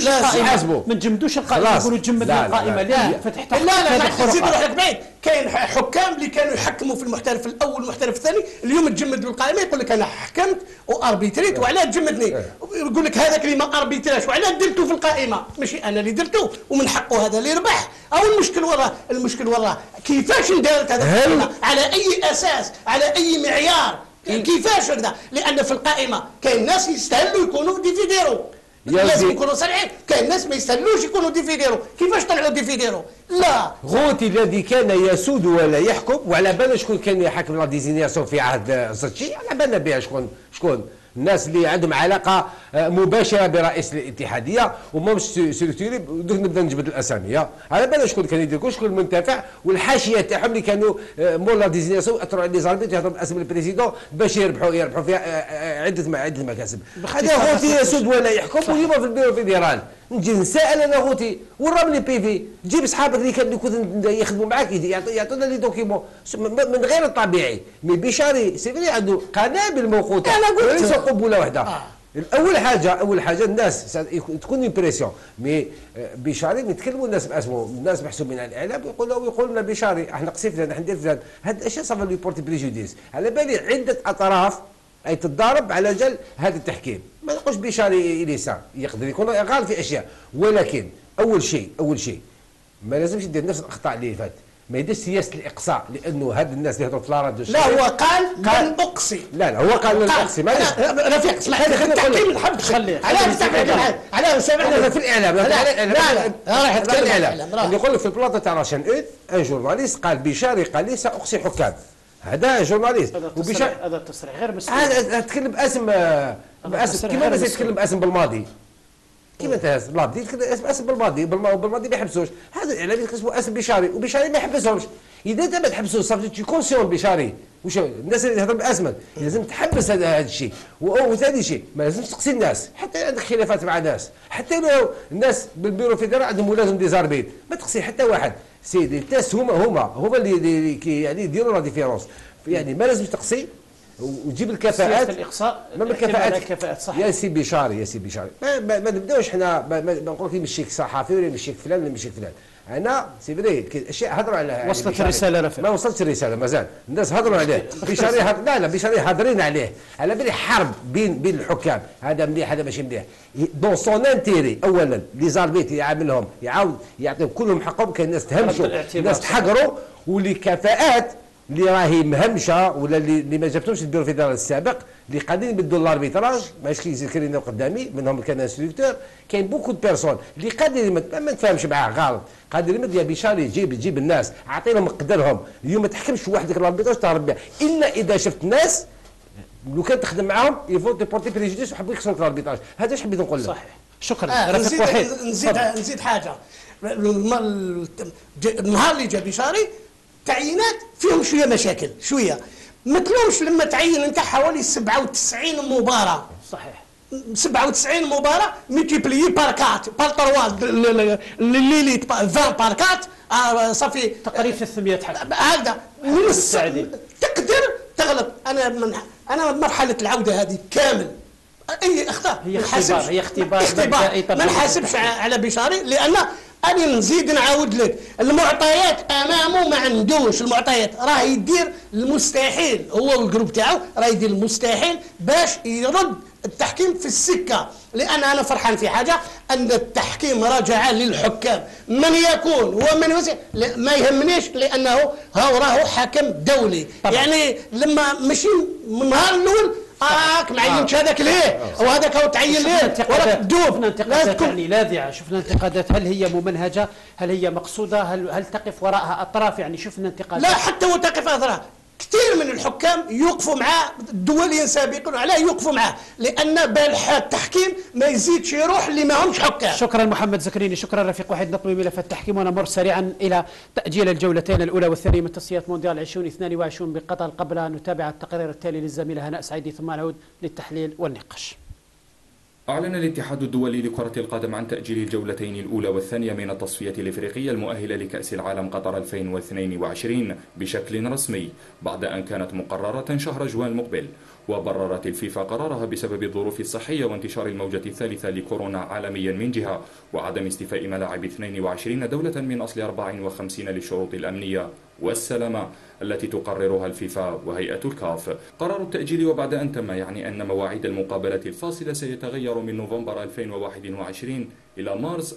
ما نجمدوش القائمه، يقولوا تجمد القائمه. لا فتح تحقيق. لا نزيد نروح بعيد. كاين حكام اللي كانوا يحكموا في المحترف الاول والمحترف الثاني، اليوم تجمد القائمه يقول لك انا حكمت واربيتريت وعلاه تجمدني، يقول لك هذاك اللي ما اربيتراش وعلاه درته في القائمه، ماشي انا اللي درته ومن حقه هذا اللي يربح. او المشكل وراه كيفاش اندارت هذا القائمه، على اي اساس، على اي معيار، كيفاش هكذا؟ لان في القائمه كاين ناس يستاهلوا يكونوا ديفيديرو، لازم يكونوا صريحين. كاين ناس ما يستاهلوش يكونوا ديفيديرو، كيفاش طلعوا ديفيديرو؟ لا غوتي الذي كان يسود ولا يحكم، وعلى بالنا شكون كان يحكم لا ديزينياسيون في عهد زتشي، على بالنا بها شكون الناس اللي عندهم علاقه مباشره برئيس الاتحاديه وما سيلكتوري. دوك نبدا نجبد الاسامي، على بالنا شكون كان يدير شكون المنتفع والحاشيه تاعهم اللي كانوا مول لا ديزينياسيون اثروا على لي زاربيت يهضروا باسم البريزيدون باش يربحوا فيها عده مكاسب. هذا غوتي يسود ولا يحكم، واليوم في البيرو فيدرال نجي نسال انا غوتي ورام لي بي في، جيب صحابك اللي كانوا يخدموا معاك يعطونا لي دوكيمون من غير الطبيعي. مي بشاري سي فري عنده قنابل موقوته، انا قلت قبوله واحده. اول حاجه الناس تكون امبرسيون، مي بشاري نتكلموا الناس باسمهم، الناس محسوبين على الاعلام يقولوا لنا بشاري احنا قصي فلان احنا ندير فلان، هاد الاشياء صافي لي بورتي بريجوديس. على بالي عده اطراف اي تتضارب على جال هذا التحكيم. ما نقولش بشاري اليسار يقدر يكون غالط في اشياء، ولكن اول شيء ما لازمش يدير نفس الاخطاء اللي فات، ما يديرش سياسه الاقصاء، لانه هاد الناس اللي يهضروا في لاراديو. لا هو قال لن اقصي. لا هو قال لن اقصي. رفيق اسمح لي، التحكيم نحب خليه على سامعنا في الاعلام. لا راح يتكلم على الاعلام اللي يقول لك في البلاطه تاع راشن ان جورناليست قال بشاري قال لي ساقصي حكام. هذا جورناليست هذا تصريح غير مسؤول. هذا تكلم باسم كيما الناس يتكلم باسم بالماضي، كيما انت بالماضي يتكلم اسم بالماضي ما يحبسوش. هذا الاعلام يكتبوا اسم بشاري وبشاري ما يحبسهمش. اذا انت ما تحبسوش صافي تي كونسيون بشاري. وش الناس اللي تهضر باسمك لازم تحبس هذا الشيء. وثاني شيء ما لازمش تقصي الناس، حتى عندك خلافات مع ناس، حتى لو الناس بالبيرو فيدرال عندهم ولادهم دي زاربيت ما تقصي حتى واحد. سيدي الناس هما اللي يعني يديروا لا ديفيرونس، يعني ما لازمش تقصي وتجيب الكفاءات. الاقصاء ما الكفاءات صح. يا سي بشاري ما نبداوش حنا ما نقول لك يمشيك صحافي ولا يمشيك فلان ولا يمشيك فلان. انا سي فري اشياء هضروا على وصلت الرساله رفيق. ما وصلتش الرساله مازال، الناس هضروا عليه. بشاري لا بشاري هاضرين عليه على بالي حرب بين الحكام. هذا مليح هذا ماشي مليح. دون سون انتيري اولا لي زاربيت يعاملهم يعاود يعطيهم كلهم حقهم. كاين ناس تهمشوا ناس تحقروا، واللي كفاءات اللي راهي مهمشه ولا اللي ما جابتهمش البيرو فيدرال السابق اللي قاعدين يبدوا الاربيتراج. ماشي كيذكرني قدامي منهم كان انستركتور. كاين بوكو دو بيرسون اللي قادرين ما نتفاهمش معاه غلط، قادرين يمد يا بشاري تجيب الناس اعطيهم قدرهم. اليوم ما تحكمش وحدك الاربيتراج تهرب بها الا اذا شفت ناس لو كان تخدم معاهم يفوت ديبورتي بريجيديس وحبوا يكسروا الاربيتراج. هذا اش حبيت نقول لك. صحيح. شكرا. نزيد حاجه. النهار اللي جا بشاري تعيينات فيهم شويه مشاكل شويه، ما تلومش لما تعين انت حوالي 97 مباراه. صحيح. 97 مباراه ملتيبليي بار 4 بار 3 ليليت 20 بار 4 صافي تقريبا 300 حكم. هذا من تقدر تغلط. انا مرحله العوده هذه كامل اي اخطاء هي اختبار ما نحاسبش على بشاري، لان أنا نزيد نعاود لك المعطيات امامه ما عندوش المعطيات، راه يدير المستحيل هو والجروب تاعو راه يدير المستحيل باش يرد التحكيم في السكه، لان انا فرحان في حاجه ان التحكيم رجع للحكام من يكون ومن يوزع ما يهمنيش، لانه راهو حكم دولي طبعا. يعني لما مشي من النهار الاول ما عينش هذاك ليه وهذاك هو تعين ليه ولا تدوب. شفنا انتقادات يعني لاذعه، شفنا انتقادات هل هي ممنهجه؟ هل هي مقصوده؟ هل تقف وراءها اطراف؟ يعني شفنا انتقادات. لا حتى هو تقف اطراف، كثير من الحكام يوقفوا معاه الدوليين سابقين عليه يوقفوا معاه، لان التحكيم ما يزيدش يروح اللي ما همش حكام. شكرا محمد زكريني، شكرا رفيق وحيد. نطوي ملف التحكيم ونمر سريعا الى تاجيل الجولتين الاولى والثانيه من تصفيات مونديال 2022 بقطر، قبل ان نتابع التقرير التالي للزميله هناء سعيدي ثم نعود للتحليل والنقاش. أعلن الاتحاد الدولي لكرة القدم عن تأجيل الجولتين الأولى والثانية من التصفية الإفريقية المؤهلة لكأس العالم قطر 2022 بشكل رسمي بعد أن كانت مقررة شهر جوان المقبل. وبررت الفيفا قرارها بسبب الظروف الصحية وانتشار الموجة الثالثة لكورونا عالميا من جهة، وعدم استيفاء ملاعب 22 دولة من أصل 54 للشروط الأمنية والسلامة التي تقررها الفيفا وهيئة الكاف. قرار التأجيل وبعد أن تم يعني أن مواعيد المقابلة الفاصلة سيتغير من نوفمبر 2021 إلى مارس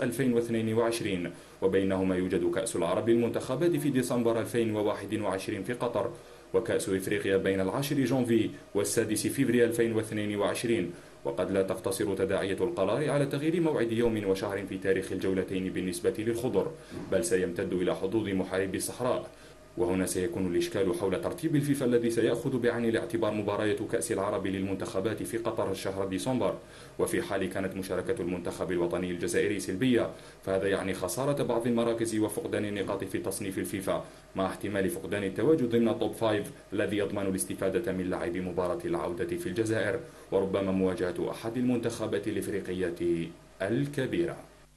2022، وبينهما يوجد كأس العرب للمنتخبات في ديسمبر 2021 في قطر، وكأس إفريقيا بين 10 جانفي و6 فبراير 2022. وقد لا تقتصر تداعية القرار على تغيير موعد يوم وشهر في تاريخ الجولتين بالنسبة للخضر، بل سيمتد إلى حظوظ محاربي الصحراء. وهنا سيكون الإشكال حول ترتيب الفيفا الذي سيأخذ بعين الاعتبار مباريات كأس العرب للمنتخبات في قطر شهر ديسمبر، وفي حال كانت مشاركة المنتخب الوطني الجزائري سلبية فهذا يعني خسارة بعض المراكز وفقدان النقاط في تصنيف الفيفا، مع احتمال فقدان التواجد ضمن التوب 5 الذي يضمن الاستفادة من لعب مباراة العودة في الجزائر، وربما مواجهة أحد المنتخبات الإفريقية الكبيرة.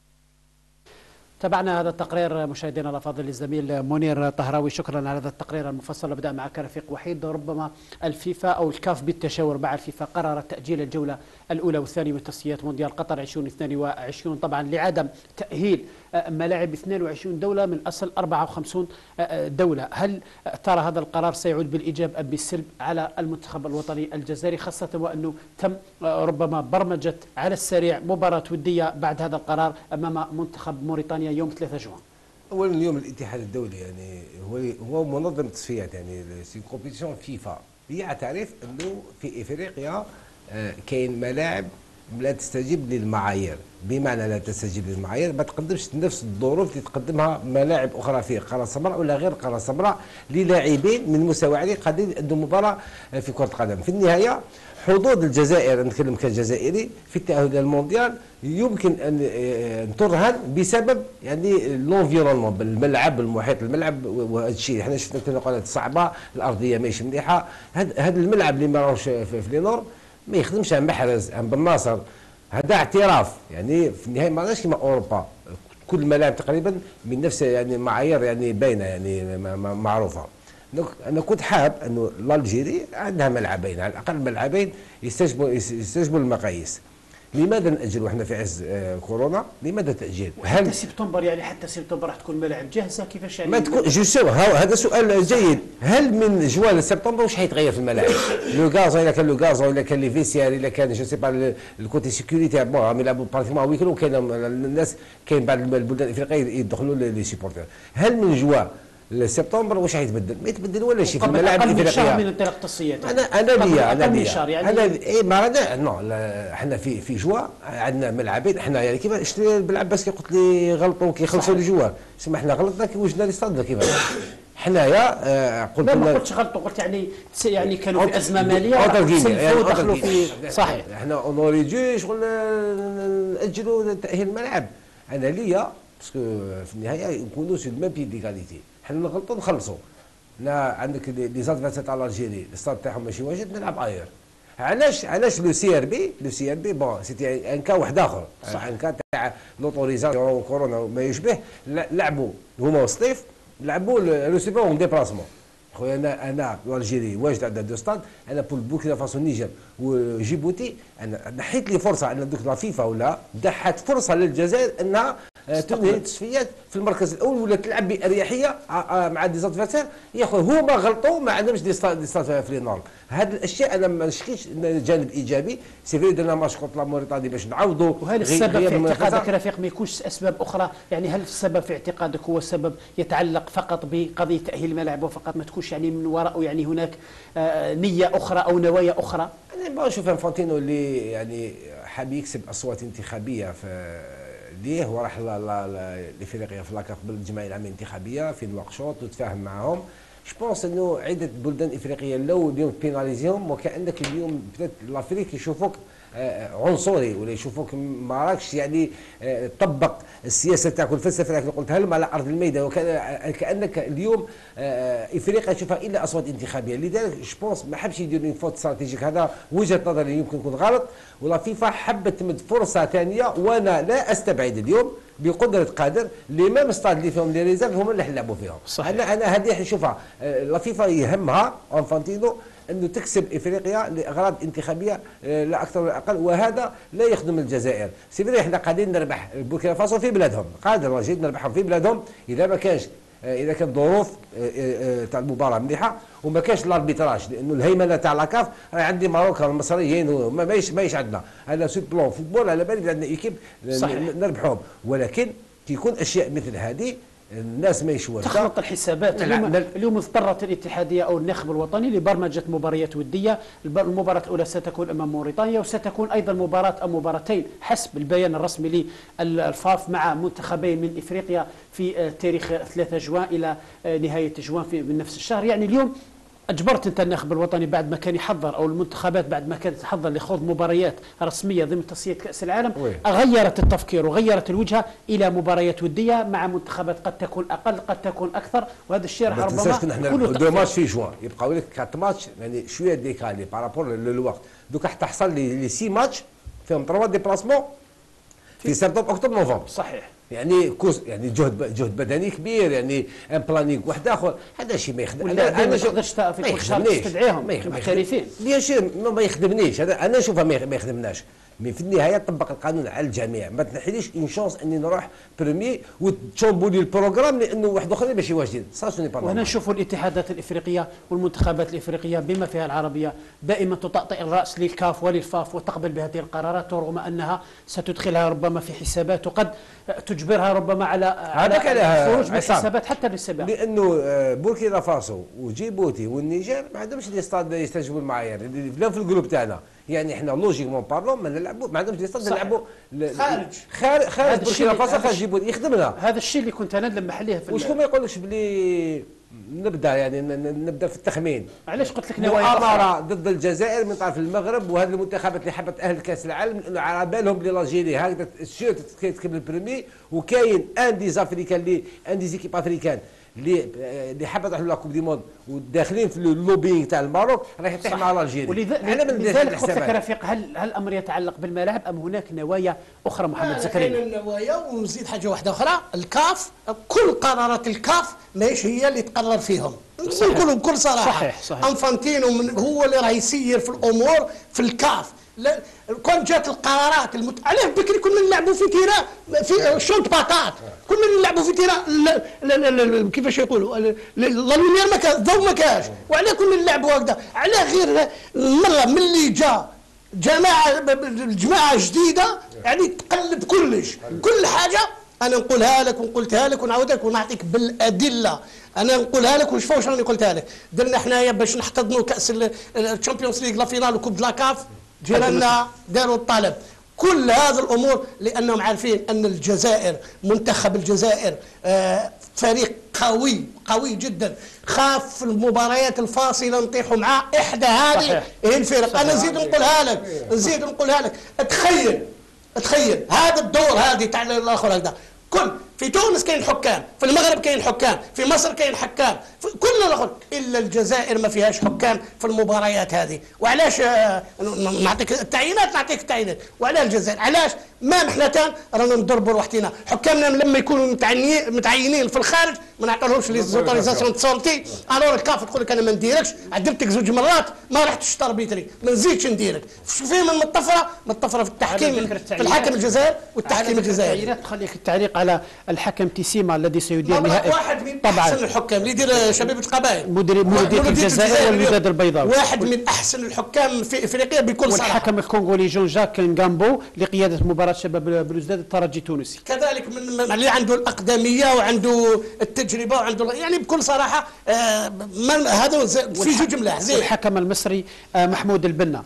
تابعنا هذا التقرير مشاهدينا الافاضل للزميل منير طهراوي، شكرا على هذا التقرير المفصل. ابدا معك رفيق وحيد. ربما الفيفا او الكاف بالتشاور مع الفيفا قرر تاجيل الجوله الاولى والثانيه من تصفيات مونديال قطر 2022 طبعا لعدم تاهيل ملاعب 22 دوله من اصل 54 دوله. هل ترى هذا القرار سيعود بالايجاب ام بالسلب على المنتخب الوطني الجزائري، خاصه وانه تم ربما برمجه على السريع مباراه وديه بعد هذا القرار امام منتخب موريتانيا يوم 3 جوان؟ اولا اليوم الاتحاد الدولي يعني هو منظم التصفيات، يعني سي كومبيتيسيون فيفا يعترف انه في افريقيا كاين ملاعب لا تستجيب للمعايير، بمعنى لا تستجيب للمعايير ما تقدمش نفس الظروف اللي تقدمها ملاعب اخرى في القاره السمراء ولا غير القاره السمراء للاعبين من مستوى عالي قادرين يأدوا مباراه في كره القدم. في النهايه حظوظ الجزائر، نتكلم كجزائري في التأهل للمونديال يمكن ان ترهن بسبب يعني لونفيرونمون، الملعب، المحيط الملعب، وهذا الشيء احنا شفنا التنقلات صعبه، الارضيه ماشي مليحه. هذا الملعب اللي ما راهوش في لينور ما يخدمش عن محرز عن بن ناصر، هذا اعتراف. يعني في النهايه ما غاش كيما اوروبا كل الملاعب تقريبا من نفس يعني معايير يعني باينه يعني معروفه. انا كنت حاب انه الجزائر عندها ملعبين على الاقل، ملعبين يستجبوا المقاييس. لماذا نأجل وإحنا في عز كورونا؟ لماذا تأجيل؟ حتى سبتمبر، يعني حتى سبتمبر راح تكون ملاعب جاهزه كيفاش يعني؟ ما تكون هذا سؤال جيد. هل من جوان لسبتمبر واش حيتغير في الملاعب؟ لو غاز الا كان لو غاز ولا كان لي فيسيار الا كان جو سي با الكوتي سيكوريتي بون راهم يلعبوا براتيكمون ويكند، وكاين الناس كاين بعض البلدان الافريقيه يدخلوا لي سيبورتور. هل من جوان لسبتمبر واش حيتبدل؟ ما يتبدل ولا شيء في الملاعب الافريقيه. شهر من انطلاق التصفيات. انا نو احنا في جوا عندنا ملعبين. احنا يعني كيف شفت بالعباس قلت لي غلطوا كيخلصوا لي جوا، سما احنا غلطنا كي وجدنا لي ستاد كيف حنايا قلت لا ما قلتش غلطوا، قلت يعني كانوا في ازمه ماليه دخلوا في صحيح. احنا اونوريجي شغل ناجلوا تاهيل الملعب. انا ليا باسكو في النهايه نكونوا سو ميم بي ديغاليتي، حنا نغلطوا نخلصوا. لا عندك لي زادفيرسير تاع الجيري الستاد تاعهم ماشي واجد نلعب اير. علاش لو سي ار بي بون سيتي ان كا واحد اخر، ان كا تاع لوتوريزاسيون كورونا ما يشبه، لعبوا هما وسطيف لعبوا لو سي اون ديبلاسمون. خويا انا الجيري واجد عندها دو ستاد، انا بول بوركينا فاسو النيجر وجيبوتي انا نحيت لي فرصه ان دوك لا فيفا ولا دحت فرصه للجزائر انها تنهي التصفيات في المركز الاول ولا تلعب باريحيه مع دي زادفيرسير. يا خويا هما غلطوا ما عندهمش دي ستاد في نورم. هذه الاشياء انا ما نشكيش جانب ايجابي. سي فري درنا ماتش كونت لا موريتاني باش نعوضوا. وهل السبب في اعتقادك رفيق ما يكونش اسباب اخرى؟ يعني هل السبب في اعتقادك هو السبب يتعلق فقط بقضيه تاهيل الملاعب وفقط، ما تكونش يعني من وراءه يعني هناك نيه اخرى او نوايا اخرى؟ انا نشوف انفانتينو اللي يعني حاب يكسب اصوات انتخابيه في ليه وراح لافريقيا في لاكاف قبل الجمعيه العامه الانتخابيه في الواقشوط وتفاهم معهم. جو بونس انه عده بلدان افريقيه لو اليوم بيناليزيهم وكانك اليوم لافريك يشوفوك عنصري ولا يشوفوك ماراكش يعني طبق السياسه تاعك والفلسفه تاعك اللي قلتها لهم على ارض الميدان، وكانك اليوم افريقيا تشوفها الا اصوات انتخابيه. لذلك جو بونس ما حبش يدير اون فوت استراتيجيك. هذا وجهه نظري يمكن تكون غلط، ولا فيفا حبت تمد فرصه ثانيه، وانا لا استبعد اليوم بقدره قادر لي ميم ستاد اللي فيهم لي ريزيرف هما اللي حنلعبوا فيهم. صحيح. انا هذه نشوفها لا فيفا يهمها انفانتينو انه تكسب افريقيا لاغراض انتخابيه لا اكثر ولا اقل، وهذا لا يخدم الجزائر. سي فري احنا قاعدين نربح بوركينا فاسو في بلادهم، قادر واجد نربحهم في بلادهم اذا ما كانش اذا كانت ظروف تاع المباراه مليحه وما كانش الاربيتراج، لانه الهيمنه تاع لاكاف راه عندي ماروكا المصريين ماهيش عندنا. انا سو بلون فوتبول على بالي عندنا ايكيب نربحهم، ولكن كي يكون اشياء مثل هذه الناس ما يشوفها تخلط الحسابات. اليوم اضطرت الاتحاديه او الناخب الوطني لبرمجه مباريات وديه. المباراه الاولى ستكون امام موريتانيا، وستكون ايضا مباراه او مباراتين حسب البيان الرسمي للفاف مع منتخبين من افريقيا في تاريخ 3 جوان الى نهايه جوان من نفس الشهر. يعني اليوم اجبرت انت الناخب الوطني بعد ما كان يحضر، او المنتخبات بعد ما كانت تحضر لخوض مباريات رسميه ضمن تصفيات كاس العالم، غيرت التفكير وغيرت الوجهه الى مباريات وديه مع منتخبات قد تكون اقل قد تكون اكثر، وهذا الشيء راح ربما يكون دو ماتش في جوان يبقاو لك 4 ماتش، يعني شويه ديكالي بارابور للوقت. دوك راح تحصل لي 6 ماتش فيهم 3 ديبلاسمون في سبتمبر اكتوبر نوفمبر. صحيح. يعني يعني جهد بدني كبير، يعني ان بلانينغ واحد اخر. هذا الشيء ما يخدم. انا ما تقدرش في كل شهر تستدعيهم محترفين. بيان سور ما يخدمنيش هذا، انا نشوفها ما يخدمناش. مي في النهايه طبق القانون على الجميع، ما تنحيليش اون شونس اني نروح بريمي وتشومبولي البروغرام لانه واحد اخرين ماشي واجدين. وهنا نشوفوا الاتحادات الافريقيه والمنتخبات الافريقيه بما فيها العربيه دائما تطأطئ الراس للكاف وللفاف وتقبل بهذه القرارات، رغم انها ستدخلها ربما في حسابات وقد تجبرها ربما على الخروج من الحسابات حتى للسباق. لانه بوركينا فاسو وجيبوتي والنيجر ما عندهمش لي ستاد يستجيبوا المعايير لا في الجروب تاعنا. يعني احنا لوجيكمون بارلون ما نلعبوا، ما عندهمش لي ستاد نلعبوا خارج بوركينا فاسو خارج جيبوتي يخدمنا. هذا الشيء اللي كنت انا لما حليه في وشكون ما يقولكش بلي نبدا يعني نبدا في التخمين. علاش قلت لك نوايا مؤامره ضد الجزائر من طرف المغرب وهذه المنتخبات اللي حبت اهل كاس العالم، لانه على بالهم بلي لاجيري هكذا الشيء تكمل البريمي، وكاين ان دي زافريكان اللي ان دي زيكيب افريكان اللي حابه تروح لا كوب دي موند وداخلين في اللوبينغ تاع الماروك راح يطيح مع الجيري. لذلك قلت لك رفيق، هل الامر يتعلق بالملاعب ام هناك نوايا اخرى محمد زكريا؟ كاين النوايا، ونزيد حاجه واحده اخرى، الكاف كل قرارات الكاف ماهيش هي اللي تقرر فيهم. نقولوا بكل صراحه. صحيح. انفانتينو هو اللي راه يسير في الامور في الكاف. كون جات القرارات عليه بكري كنا نلعبوا في تيران في شوط باطات، كنا نلعبوا في تيران كيفاش يقولوا لا لوميير ما كان الضوء ما كاش، وعلاه كنا نلعبوا هكذا. علاه غير مره ملي جا الجماعه جديده يعني تقلب كلش كل حاجه. انا نقولها لك وقلتها لك ونعاودها لك ونعطيك بالادله. انا نقولها لك وشوف واش راني قلتها لك. درنا حنايا باش نحتضنوا كاس الشامبيونز ليغ لا فينال وكوب لا كاف، جيراننا داروا الطلب. كل هذه الامور لانهم عارفين ان الجزائر منتخب الجزائر فريق قوي جدا. خاف في المباريات الفاصله نطيحوا معاه احدى هذه الفرق. انا نزيد نقولها لك تخيل هذا الدور هذه تاع الاخر هكذا كل في تونس كاين حكام، في المغرب كاين حكام، في مصر كاين حكام، كلنا الا الجزائر ما فيهاش حكام في المباريات هذه. وعلاش نعطيك التعيينات، نعطيك التعيينات. وعلى الجزائر علاش ما محنتان رانا نضربوا روحتنا؟ حكامنا لما يكونوا متعينين في الخارج ما نعطيلهمش لي زوتوريزاسيون سونتي، الور الكاف تقول لك انا ما نديركش، عذبتك 2 مرات ما رحتش تربيتري، ما نزيدش نديرك. فين من الطفره في التحكيم في الحاكم الجزائر والتحكيم الجزائري. خليك التعليق على الحكم تيسيما الذي سيدير نهائي واحد من احسن الحكام اللي يدير شبيبه القبائل، مدير الجزائر والوداد البيضاوي، واحد من احسن الحكام في افريقيا بكل صراحه. والحكم الكونغولي جون جاك نغامبو لقياده مباراه شباب بلوزداد الترجي التونسي، كذلك من اللي عنده الاقدميه وعنده التجربه وعنده يعني بكل صراحه هذا في 2 ملاح زين. والحكم المصري محمود البنا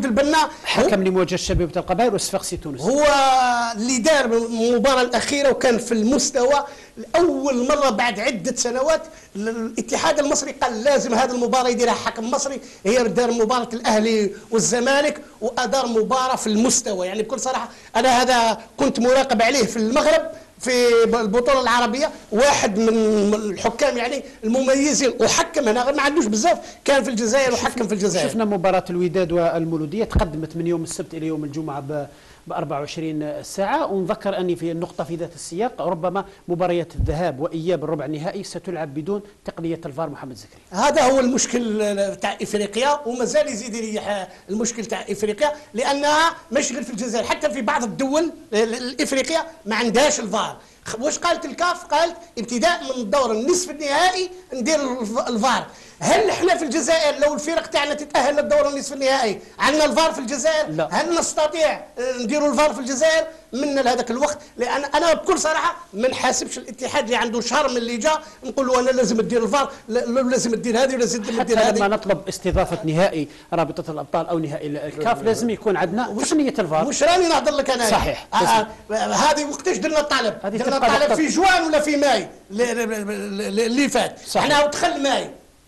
حكم لمواجهه شبيبه القبائل وصفاقسي تونس، هو اللي دار المباراه الاخيره وكان في المستوى اول مره بعد عده سنوات. الاتحاد المصري قال لازم هذه المباراه يديرها حكم مصري، هي دار مباراه الاهلي والزمالك وادار مباراه في المستوى. يعني بكل صراحه انا هذا كنت مراقب عليه في المغرب في البطوله العربيه، واحد من الحكام يعني المميزين، وحكم هنا ما عندوش بزاف، كان في الجزائر وحكم في الجزائر. شفنا مباراه الوداد والمولوديه تقدمت من يوم السبت الى يوم الجمعه ب 24 ساعة، ونذكر أني في النقطة في ذات السياق ربما مباريات الذهاب وإياب الربع النهائي ستلعب بدون تقنية الفار. محمد زكريا، هذا هو المشكل تاع إفريقيا، ومازال يزيد يريح المشكل تاع إفريقيا، لأنها مش غير في الجزائر، حتى في بعض الدول الإفريقية ما عندهاش الفار. واش قالت الكاف؟ قالت ابتداء من الدور النصف النهائي ندير الفار. هل احنا في الجزائر لو الفرق تاعنا تتاهل للدور النصف النهائي عندنا الفار في الجزائر؟ لا. هل نستطيع نديروا الفار في الجزائر من لهذاك الوقت؟ لان انا بكل صراحه ما نحاسبش الاتحاد اللي عنده شهر من اللي جا نقول له انا لازم تدير الفار، لازم تدير هذه ولازم تدير هذه. لما نطلب استضافه نهائي رابطه الابطال او نهائي الكاف لازم يكون عندنا تقنيه الفار. مش راني نهضر لك انا. صحيح. هذه وقتاش درنا الطلب؟ درنا الطلب في جوان ولا في ماي اللي فات. احنا دخل ماي،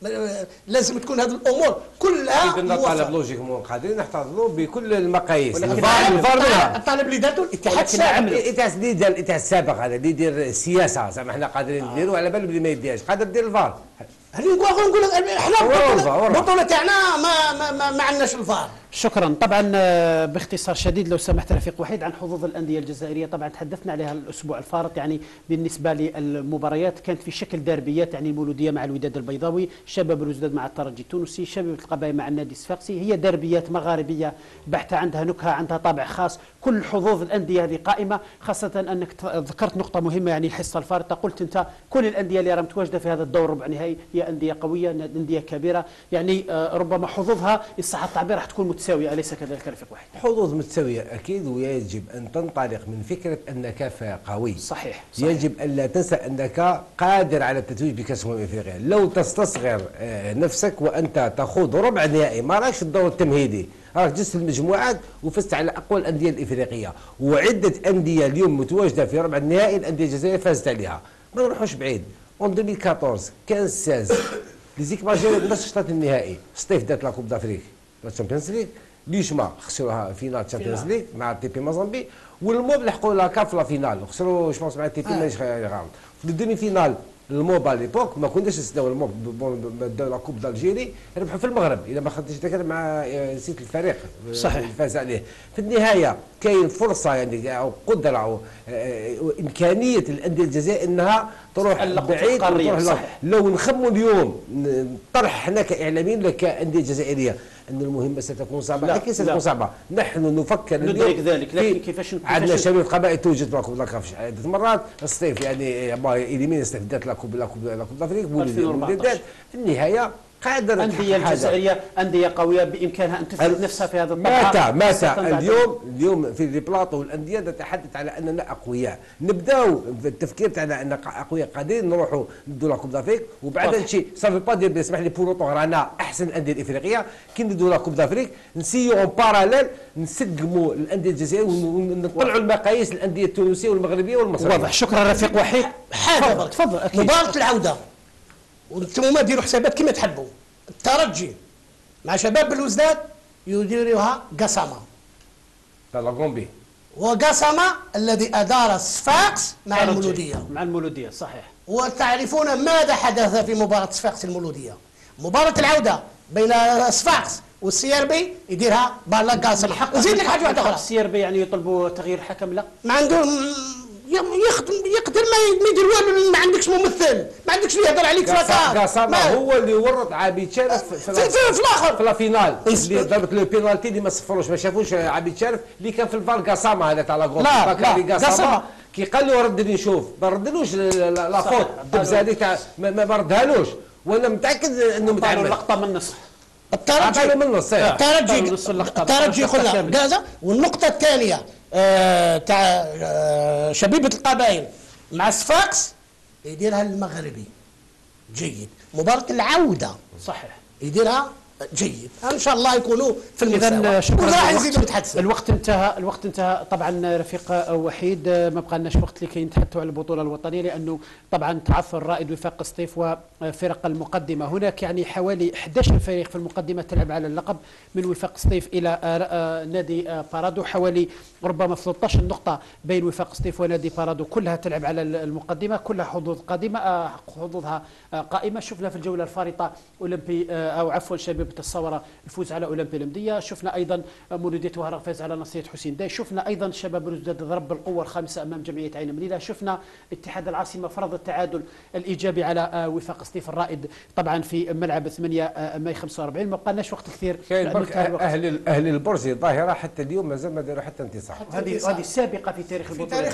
لازم تكون هذه الامور كلها درنا طالب لوجيكمون قادرين نحتضنوا بكل المقاييس. الفار منها الطالب اللي دارته الاتحاد السابق، الاتحاد السابق هذا اللي يدير السياسه زعما احنا قادرين نديروا على بال بلي ما يديرش قادر دير الفار. نقول احنا البطوله تاعنا ما عندناش الفار. شكرا. طبعا باختصار شديد لو سمحت رفيق وحيد عن حظوظ الانديه الجزائريه، طبعا تحدثنا عليها الاسبوع الفارط. يعني بالنسبه للمباريات كانت في شكل داربيات، يعني المولوديه مع الوداد البيضاوي، شباب بلوزداد مع الترجي التونسي، شباب القبائل مع النادي الصفاقسي. هي داربيات مغاربيه بحته، عندها نكهه، عندها طابع خاص. كل حظوظ الانديه هذه قائمه، خاصه انك ذكرت نقطه مهمه يعني الحصه الفارطه. قلت انت كل الانديه اللي راهم متواجده في هذا الدور ربع نهائي هي انديه قويه، انديه كبيره، يعني ربما حظوظها ان صح التعبير راح تكون متساويه، اليس كذلك رفيق واحد؟ حظوظ متساويه اكيد، ويجب ان تنطلق من فكره انك قوي. صحيح. يجب ان لا تنسى انك قادر على التتويج بكاس افريقيا. لو تستصغر نفسك وانت تخوض ربع نهائي، ما راكش الدور التمهيدي، راك جزت في المجموعات وفزت على اقوى الانديه الافريقيه، وعده انديه اليوم متواجده في ربع النهائي الانديه الجزائريه فازت عليها. ما نروحوش بعيد، اون 2014 15 16 لي زيكيب الجزائريه ما وصلت النهائي. سطيف دارت لا كوب دافريك لا تشامبيونز ليغ، ليشما خسروها فينال تشامبيونز ليغ مع تي بي مازامبي، والموب لحقوا لا كاف لا فينال وخسروا جو مع تي بي ماشي غامض. في الدومي فينال الموب على ليبوك ما كناش نسداو الموب داو لا كوب دالجيري، ربحوا في المغرب اذا ما خدتش ذاكر مع نسيت الفريق صحيح اللي فاز عليه. في النهايه كاين فرصه يعني او قدره او امكانيه الانديه الجزائريه انها تروح بعيد وتروح. لو نخموا اليوم نطرح حنا كاعلاميين ولا كانديه جزائريه ان المهمه ستكون صعبه، اكيد ستكون صعبه. نحن نفكر ندرك ذلك، لكن كيفاش عندنا شباب القبائل توجد لا كافش عده مرات. الصيف يعني اليمين استفدت لا كوب دافريك في النهايه قادر. الانديه الجزائريه انديه قويه بامكانها ان تثبت نفسها في هذا الطبقه. متى اليوم في لي بلاطو والانديه نتحدث على اننا اقوياء، نبداو في التفكير تاعنا ان اقوياء قادرين نروحوا ندو لا كوب دافريك، وبعد هادشي صافي با دير بيسمح لي بوروطون رانا احسن الانديه الافريقيه كي ندو لا كوب دافريك نسيو اون باراليل نسقموا الانديه الجزائريه ونطلعوا المقاييس الانديه التونسيه والمغربيه والمصريه. واضح. شكرا رفيق وحيد. حاجه تفضل. مباراه العوده وانتم ديروا حسابات كما تحبوا. الترجي مع شباب بلوزداد يديروها قسمه تاع لاغومبي وقسم الذي أدار الصفاقس مع المولودية. مع المولودية صحيح. وتعرفون ماذا حدث في مباراة صفاقس المولودية؟ مباراة العودة بين صفاقس والسي بي يديرها بالله قاسم. وزيد لك حاجة واحدة أخرى. السي بي يعني يطلبوا تغيير الحكم؟ لا، ما عندهم، يقدر ما يدير والو. ما عندكش ممثل، ما عندكش اللي يهضر عليك في الكار. قاسم هو اللي ورط عبيد شرف في الاخر في الفينال اللي ضربت له البينالتي اللي ما صفروش، ما شافوش عبيد شرف اللي كان في الفار. قاسم هذا تاع لاغوط. لا قاسم كي قال له ردني نشوف، ما ردلوش لا فوت الدبزه هذيك تاع ما ردهالوش، وانا متاكد انه متعمد. لقطه من النص. الترجي خذها جازة. والنقطة الثانية تاع شبيبة القبائل مع صفاقس يديرها المغربي جيد. مباراة العودة صحيح يديرها جيد. ان شاء الله يكونوا في المستوى. اذا شكرا. وراح يزيدوا يتحدثوا. الوقت انتهى طبعا. رفيق وحيد، ما بقى لناش وقت لكي نتحدثوا على البطوله الوطنيه، لانه طبعا تعثر رائد وفاق سطيف وفرق المقدمه. هناك يعني حوالي 11 فريق في المقدمه تلعب على اللقب، من وفاق سطيف الى نادي بارادو. حوالي ربما 13 نقطه بين وفاق سطيف ونادي بارادو، كلها تلعب على المقدمه، كلها حظوظ قادمه، حظوظها قائمه. شفنا في الجوله الفارطه اولمبي او عفوا شبيبة الصورة الفوز على اولمبي المدية. شفنا ايضا مولودية وهران فاز على نصية حسين داي. شفنا ايضا شباب بلوزداد ضرب بالقوة الخامسة امام جمعية عين مليلة. شفنا اتحاد العاصمة فرض التعادل الايجابي على وفاق سطيف الرائد طبعا في ملعب 8 ماي 45. ما بقالناش وقت كثير. اهل البرج ظاهرة حتى اليوم مازال ما داروا حتى انتصار. هذه سابقة في تاريخ البطولة.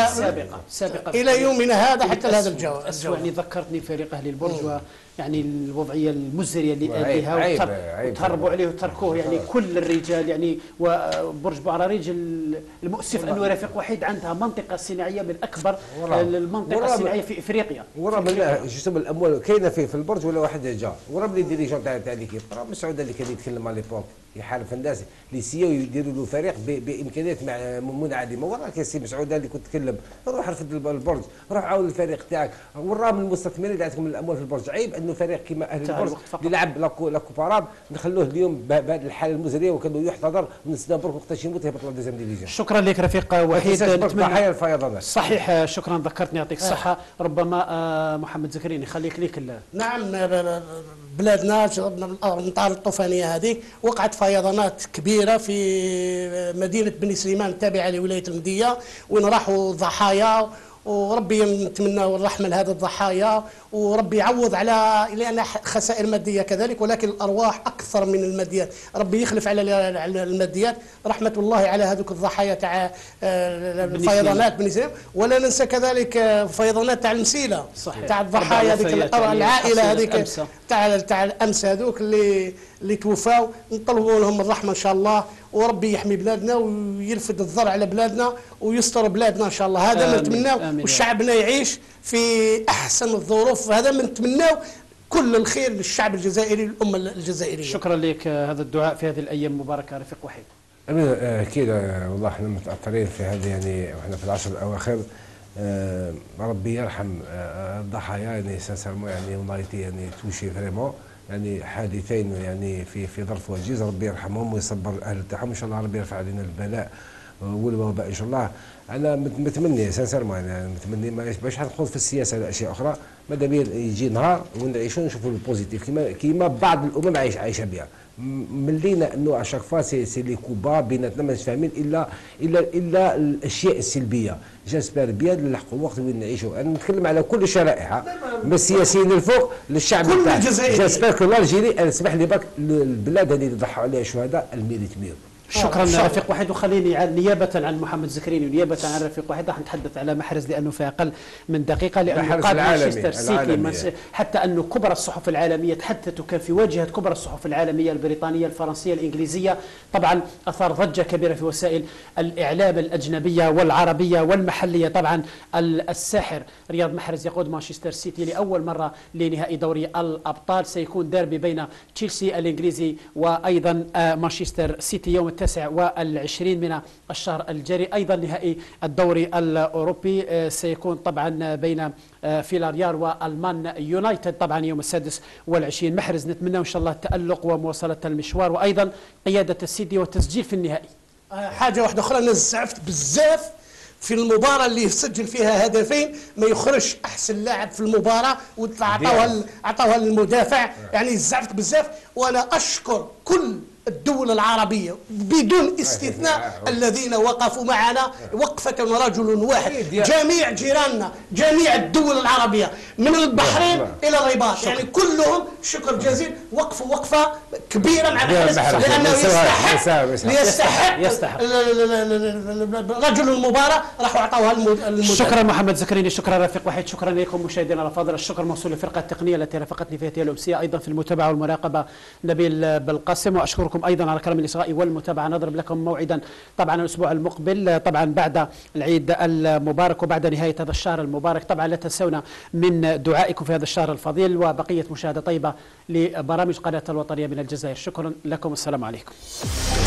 سابقة الى يومنا هذا حتى هذا الجو. يعني ذكرتني فريق اهل البرج يعني الوضعيه المزريه اللي اديها وتهربوا عليه وتركوه. يعني كل الرجال يعني وبرج بوعراريج المؤسف انه رفيق وحيد عندها منطقه صناعيه من اكبر المنطقه الصناعيه في افريقيا. ورا من جسم الاموال كاينه في البرج ولا واحد جا ورا من الديريجون تاع ليكيب. راه مسعود اللي كان يتكلم على ليبوك يحارب الناس اللي سيو يديروا له فريق بامكانيات منعدمه. ورا كاين سي مسعود اللي كنت تكلم، روح رفد البرج، روح عاون الفريق تاعك. ورا من المستثمرين اللي عندكم الاموال في البرج. عيب انه فريق كما اهل البرج اللي لعب لاكوباراد نخلوه اليوم بهذه الحاله المزريه وكانوا يحتضر ونستنى برك وقتاش يموت يهبط لدوزيام ديفيزيون. شكرا لك رفيق وحيد. ضحايا الفيضانات. صحيح شكرا ذكرتني يعطيك الصحه. ربما محمد زكريا يخليك ليك. نعم بلادنا جربنا الامطار الطوفانيه هذه وقعت فيضانات كبيره في مدينه بني سليمان التابعه لولايه المديه، وين راحوا ضحايا. وربي نتمنى الرحمه لهذه الضحايا، وربي يعوض على لان خسائر ماديه كذلك، ولكن الارواح اكثر من الماديات. ربي يخلف على الماديات. رحمه الله على هذوك الضحايا تاع الفيضانات بني سليمان. ولا ننسى كذلك فيضانات تاع المسيله تاع الضحايا هذيك العائله هذيك تاع الامس هذوك اللي توفاو. نطلبوا لهم الرحمه ان شاء الله، وربي يحمي بلادنا ويرفد الضر على بلادنا ويستر بلادنا ان شاء الله. هذا ما نتمناه، وشعبنا يعيش في احسن الظروف. هذا ما نتمناه كل الخير للشعب الجزائري الامه الجزائريه. شكرا لك. هذا الدعاء في هذه الايام المباركه رفيق وحيد. اكيد والله احنا متاثرين في هذه يعني واحنا في العشر الاواخر. ربي يرحم الضحايا يعني سانسيرمون يعني ونايتي يعني توشي فريمون يعني حادثين يعني في ظرف وجيز. ربي يرحمهم ويصبر الاهل تاعهم ان شاء الله. ربي يرفع علينا البلاء والوباء ان شاء الله. انا متمني سانسيرمون يعني متمني باش نخوض في السياسه على اشياء اخرى. ماذا بيا يجي نهار ونعيشوا نشوفوا البوزيتيف كيما بعض الامم عايشه بها. ملينا انه اشاك فوا سي لي كوبا بيناتنا ماناش فاهمين الا الاشياء السلبيه. جاسبر بيان نلحقوا الوقت وين نعيشوا. انا نتكلم على كل الشرائح من السياسيين الفوق للشعب تاعنا. جاسبر كو الجيري اسمح لي برك البلاد هذه اللي ضحوا عليها الشهداء الميريت ميو. شكرا رفيق وحيد. وخليني نيابة عن محمد زكريني ونيابة عن رفيق وحيد راح نتحدث على محرز لأنه في أقل من دقيقة، لأنه قاد مانشستر سيتي حتى أنه كبرى الصحف العالمية تحدثت وكان في واجهة كبرى الصحف العالمية البريطانية الفرنسية الإنجليزية. طبعا أثار ضجة كبيرة في وسائل الإعلام الأجنبية والعربية والمحلية. طبعا الساحر رياض محرز يقود مانشستر سيتي لأول مرة لنهائي دوري الأبطال. سيكون ديربي بين تشيلسي الإنجليزي وأيضا مانشستر سيتي يوم 29 من الشهر الجاري. أيضا نهائي الدوري الأوروبي سيكون طبعا بين فيلاريال والمان يونايتد طبعا يوم 26. محرز نتمنى إن شاء الله التألق ومواصلة المشوار وأيضا قيادة السيتي والتسجيل في النهائي. حاجه واحده اخرى، انا زعفت بزاف في المباراة اللي سجل فيها هدفين ما يخرجش أحسن لاعب في المباراة وعطاوها للمدافع، يعني زعفت بزاف. وأنا أشكر كل الدول العربية بدون استثناء الذين وقفوا معنا وقفة رجل واحد، جميع جيراننا، جميع الدول العربية من البحرين إلى الرباط، يعني كلهم شكر جزيل، وقفوا وقفة كبيرة مع محرز لأنه يستحق رجل المباراة، راحوا أعطوها المدرب. شكرا محمد زكريني، شكرا رفيق وحيد، شكرا لكم مشاهدينا الافاضل. الشكر موصول للفرقة التقنية التي رافقتني في هذه الأمسية، أيضا في المتابعة والمراقبة نبيل بالقاسم، وأشكركم أيضا على كرم الإصغاء والمتابعة. نضرب لكم موعدا طبعا الأسبوع المقبل، طبعا بعد العيد المبارك وبعد نهاية هذا الشهر المبارك. طبعا لا تنسونا من دعائكم في هذا الشهر الفضيل، وبقية مشاهدة طيبة لبرامج قناة الوطنية من الجزائر. شكرا لكم، السلام عليكم.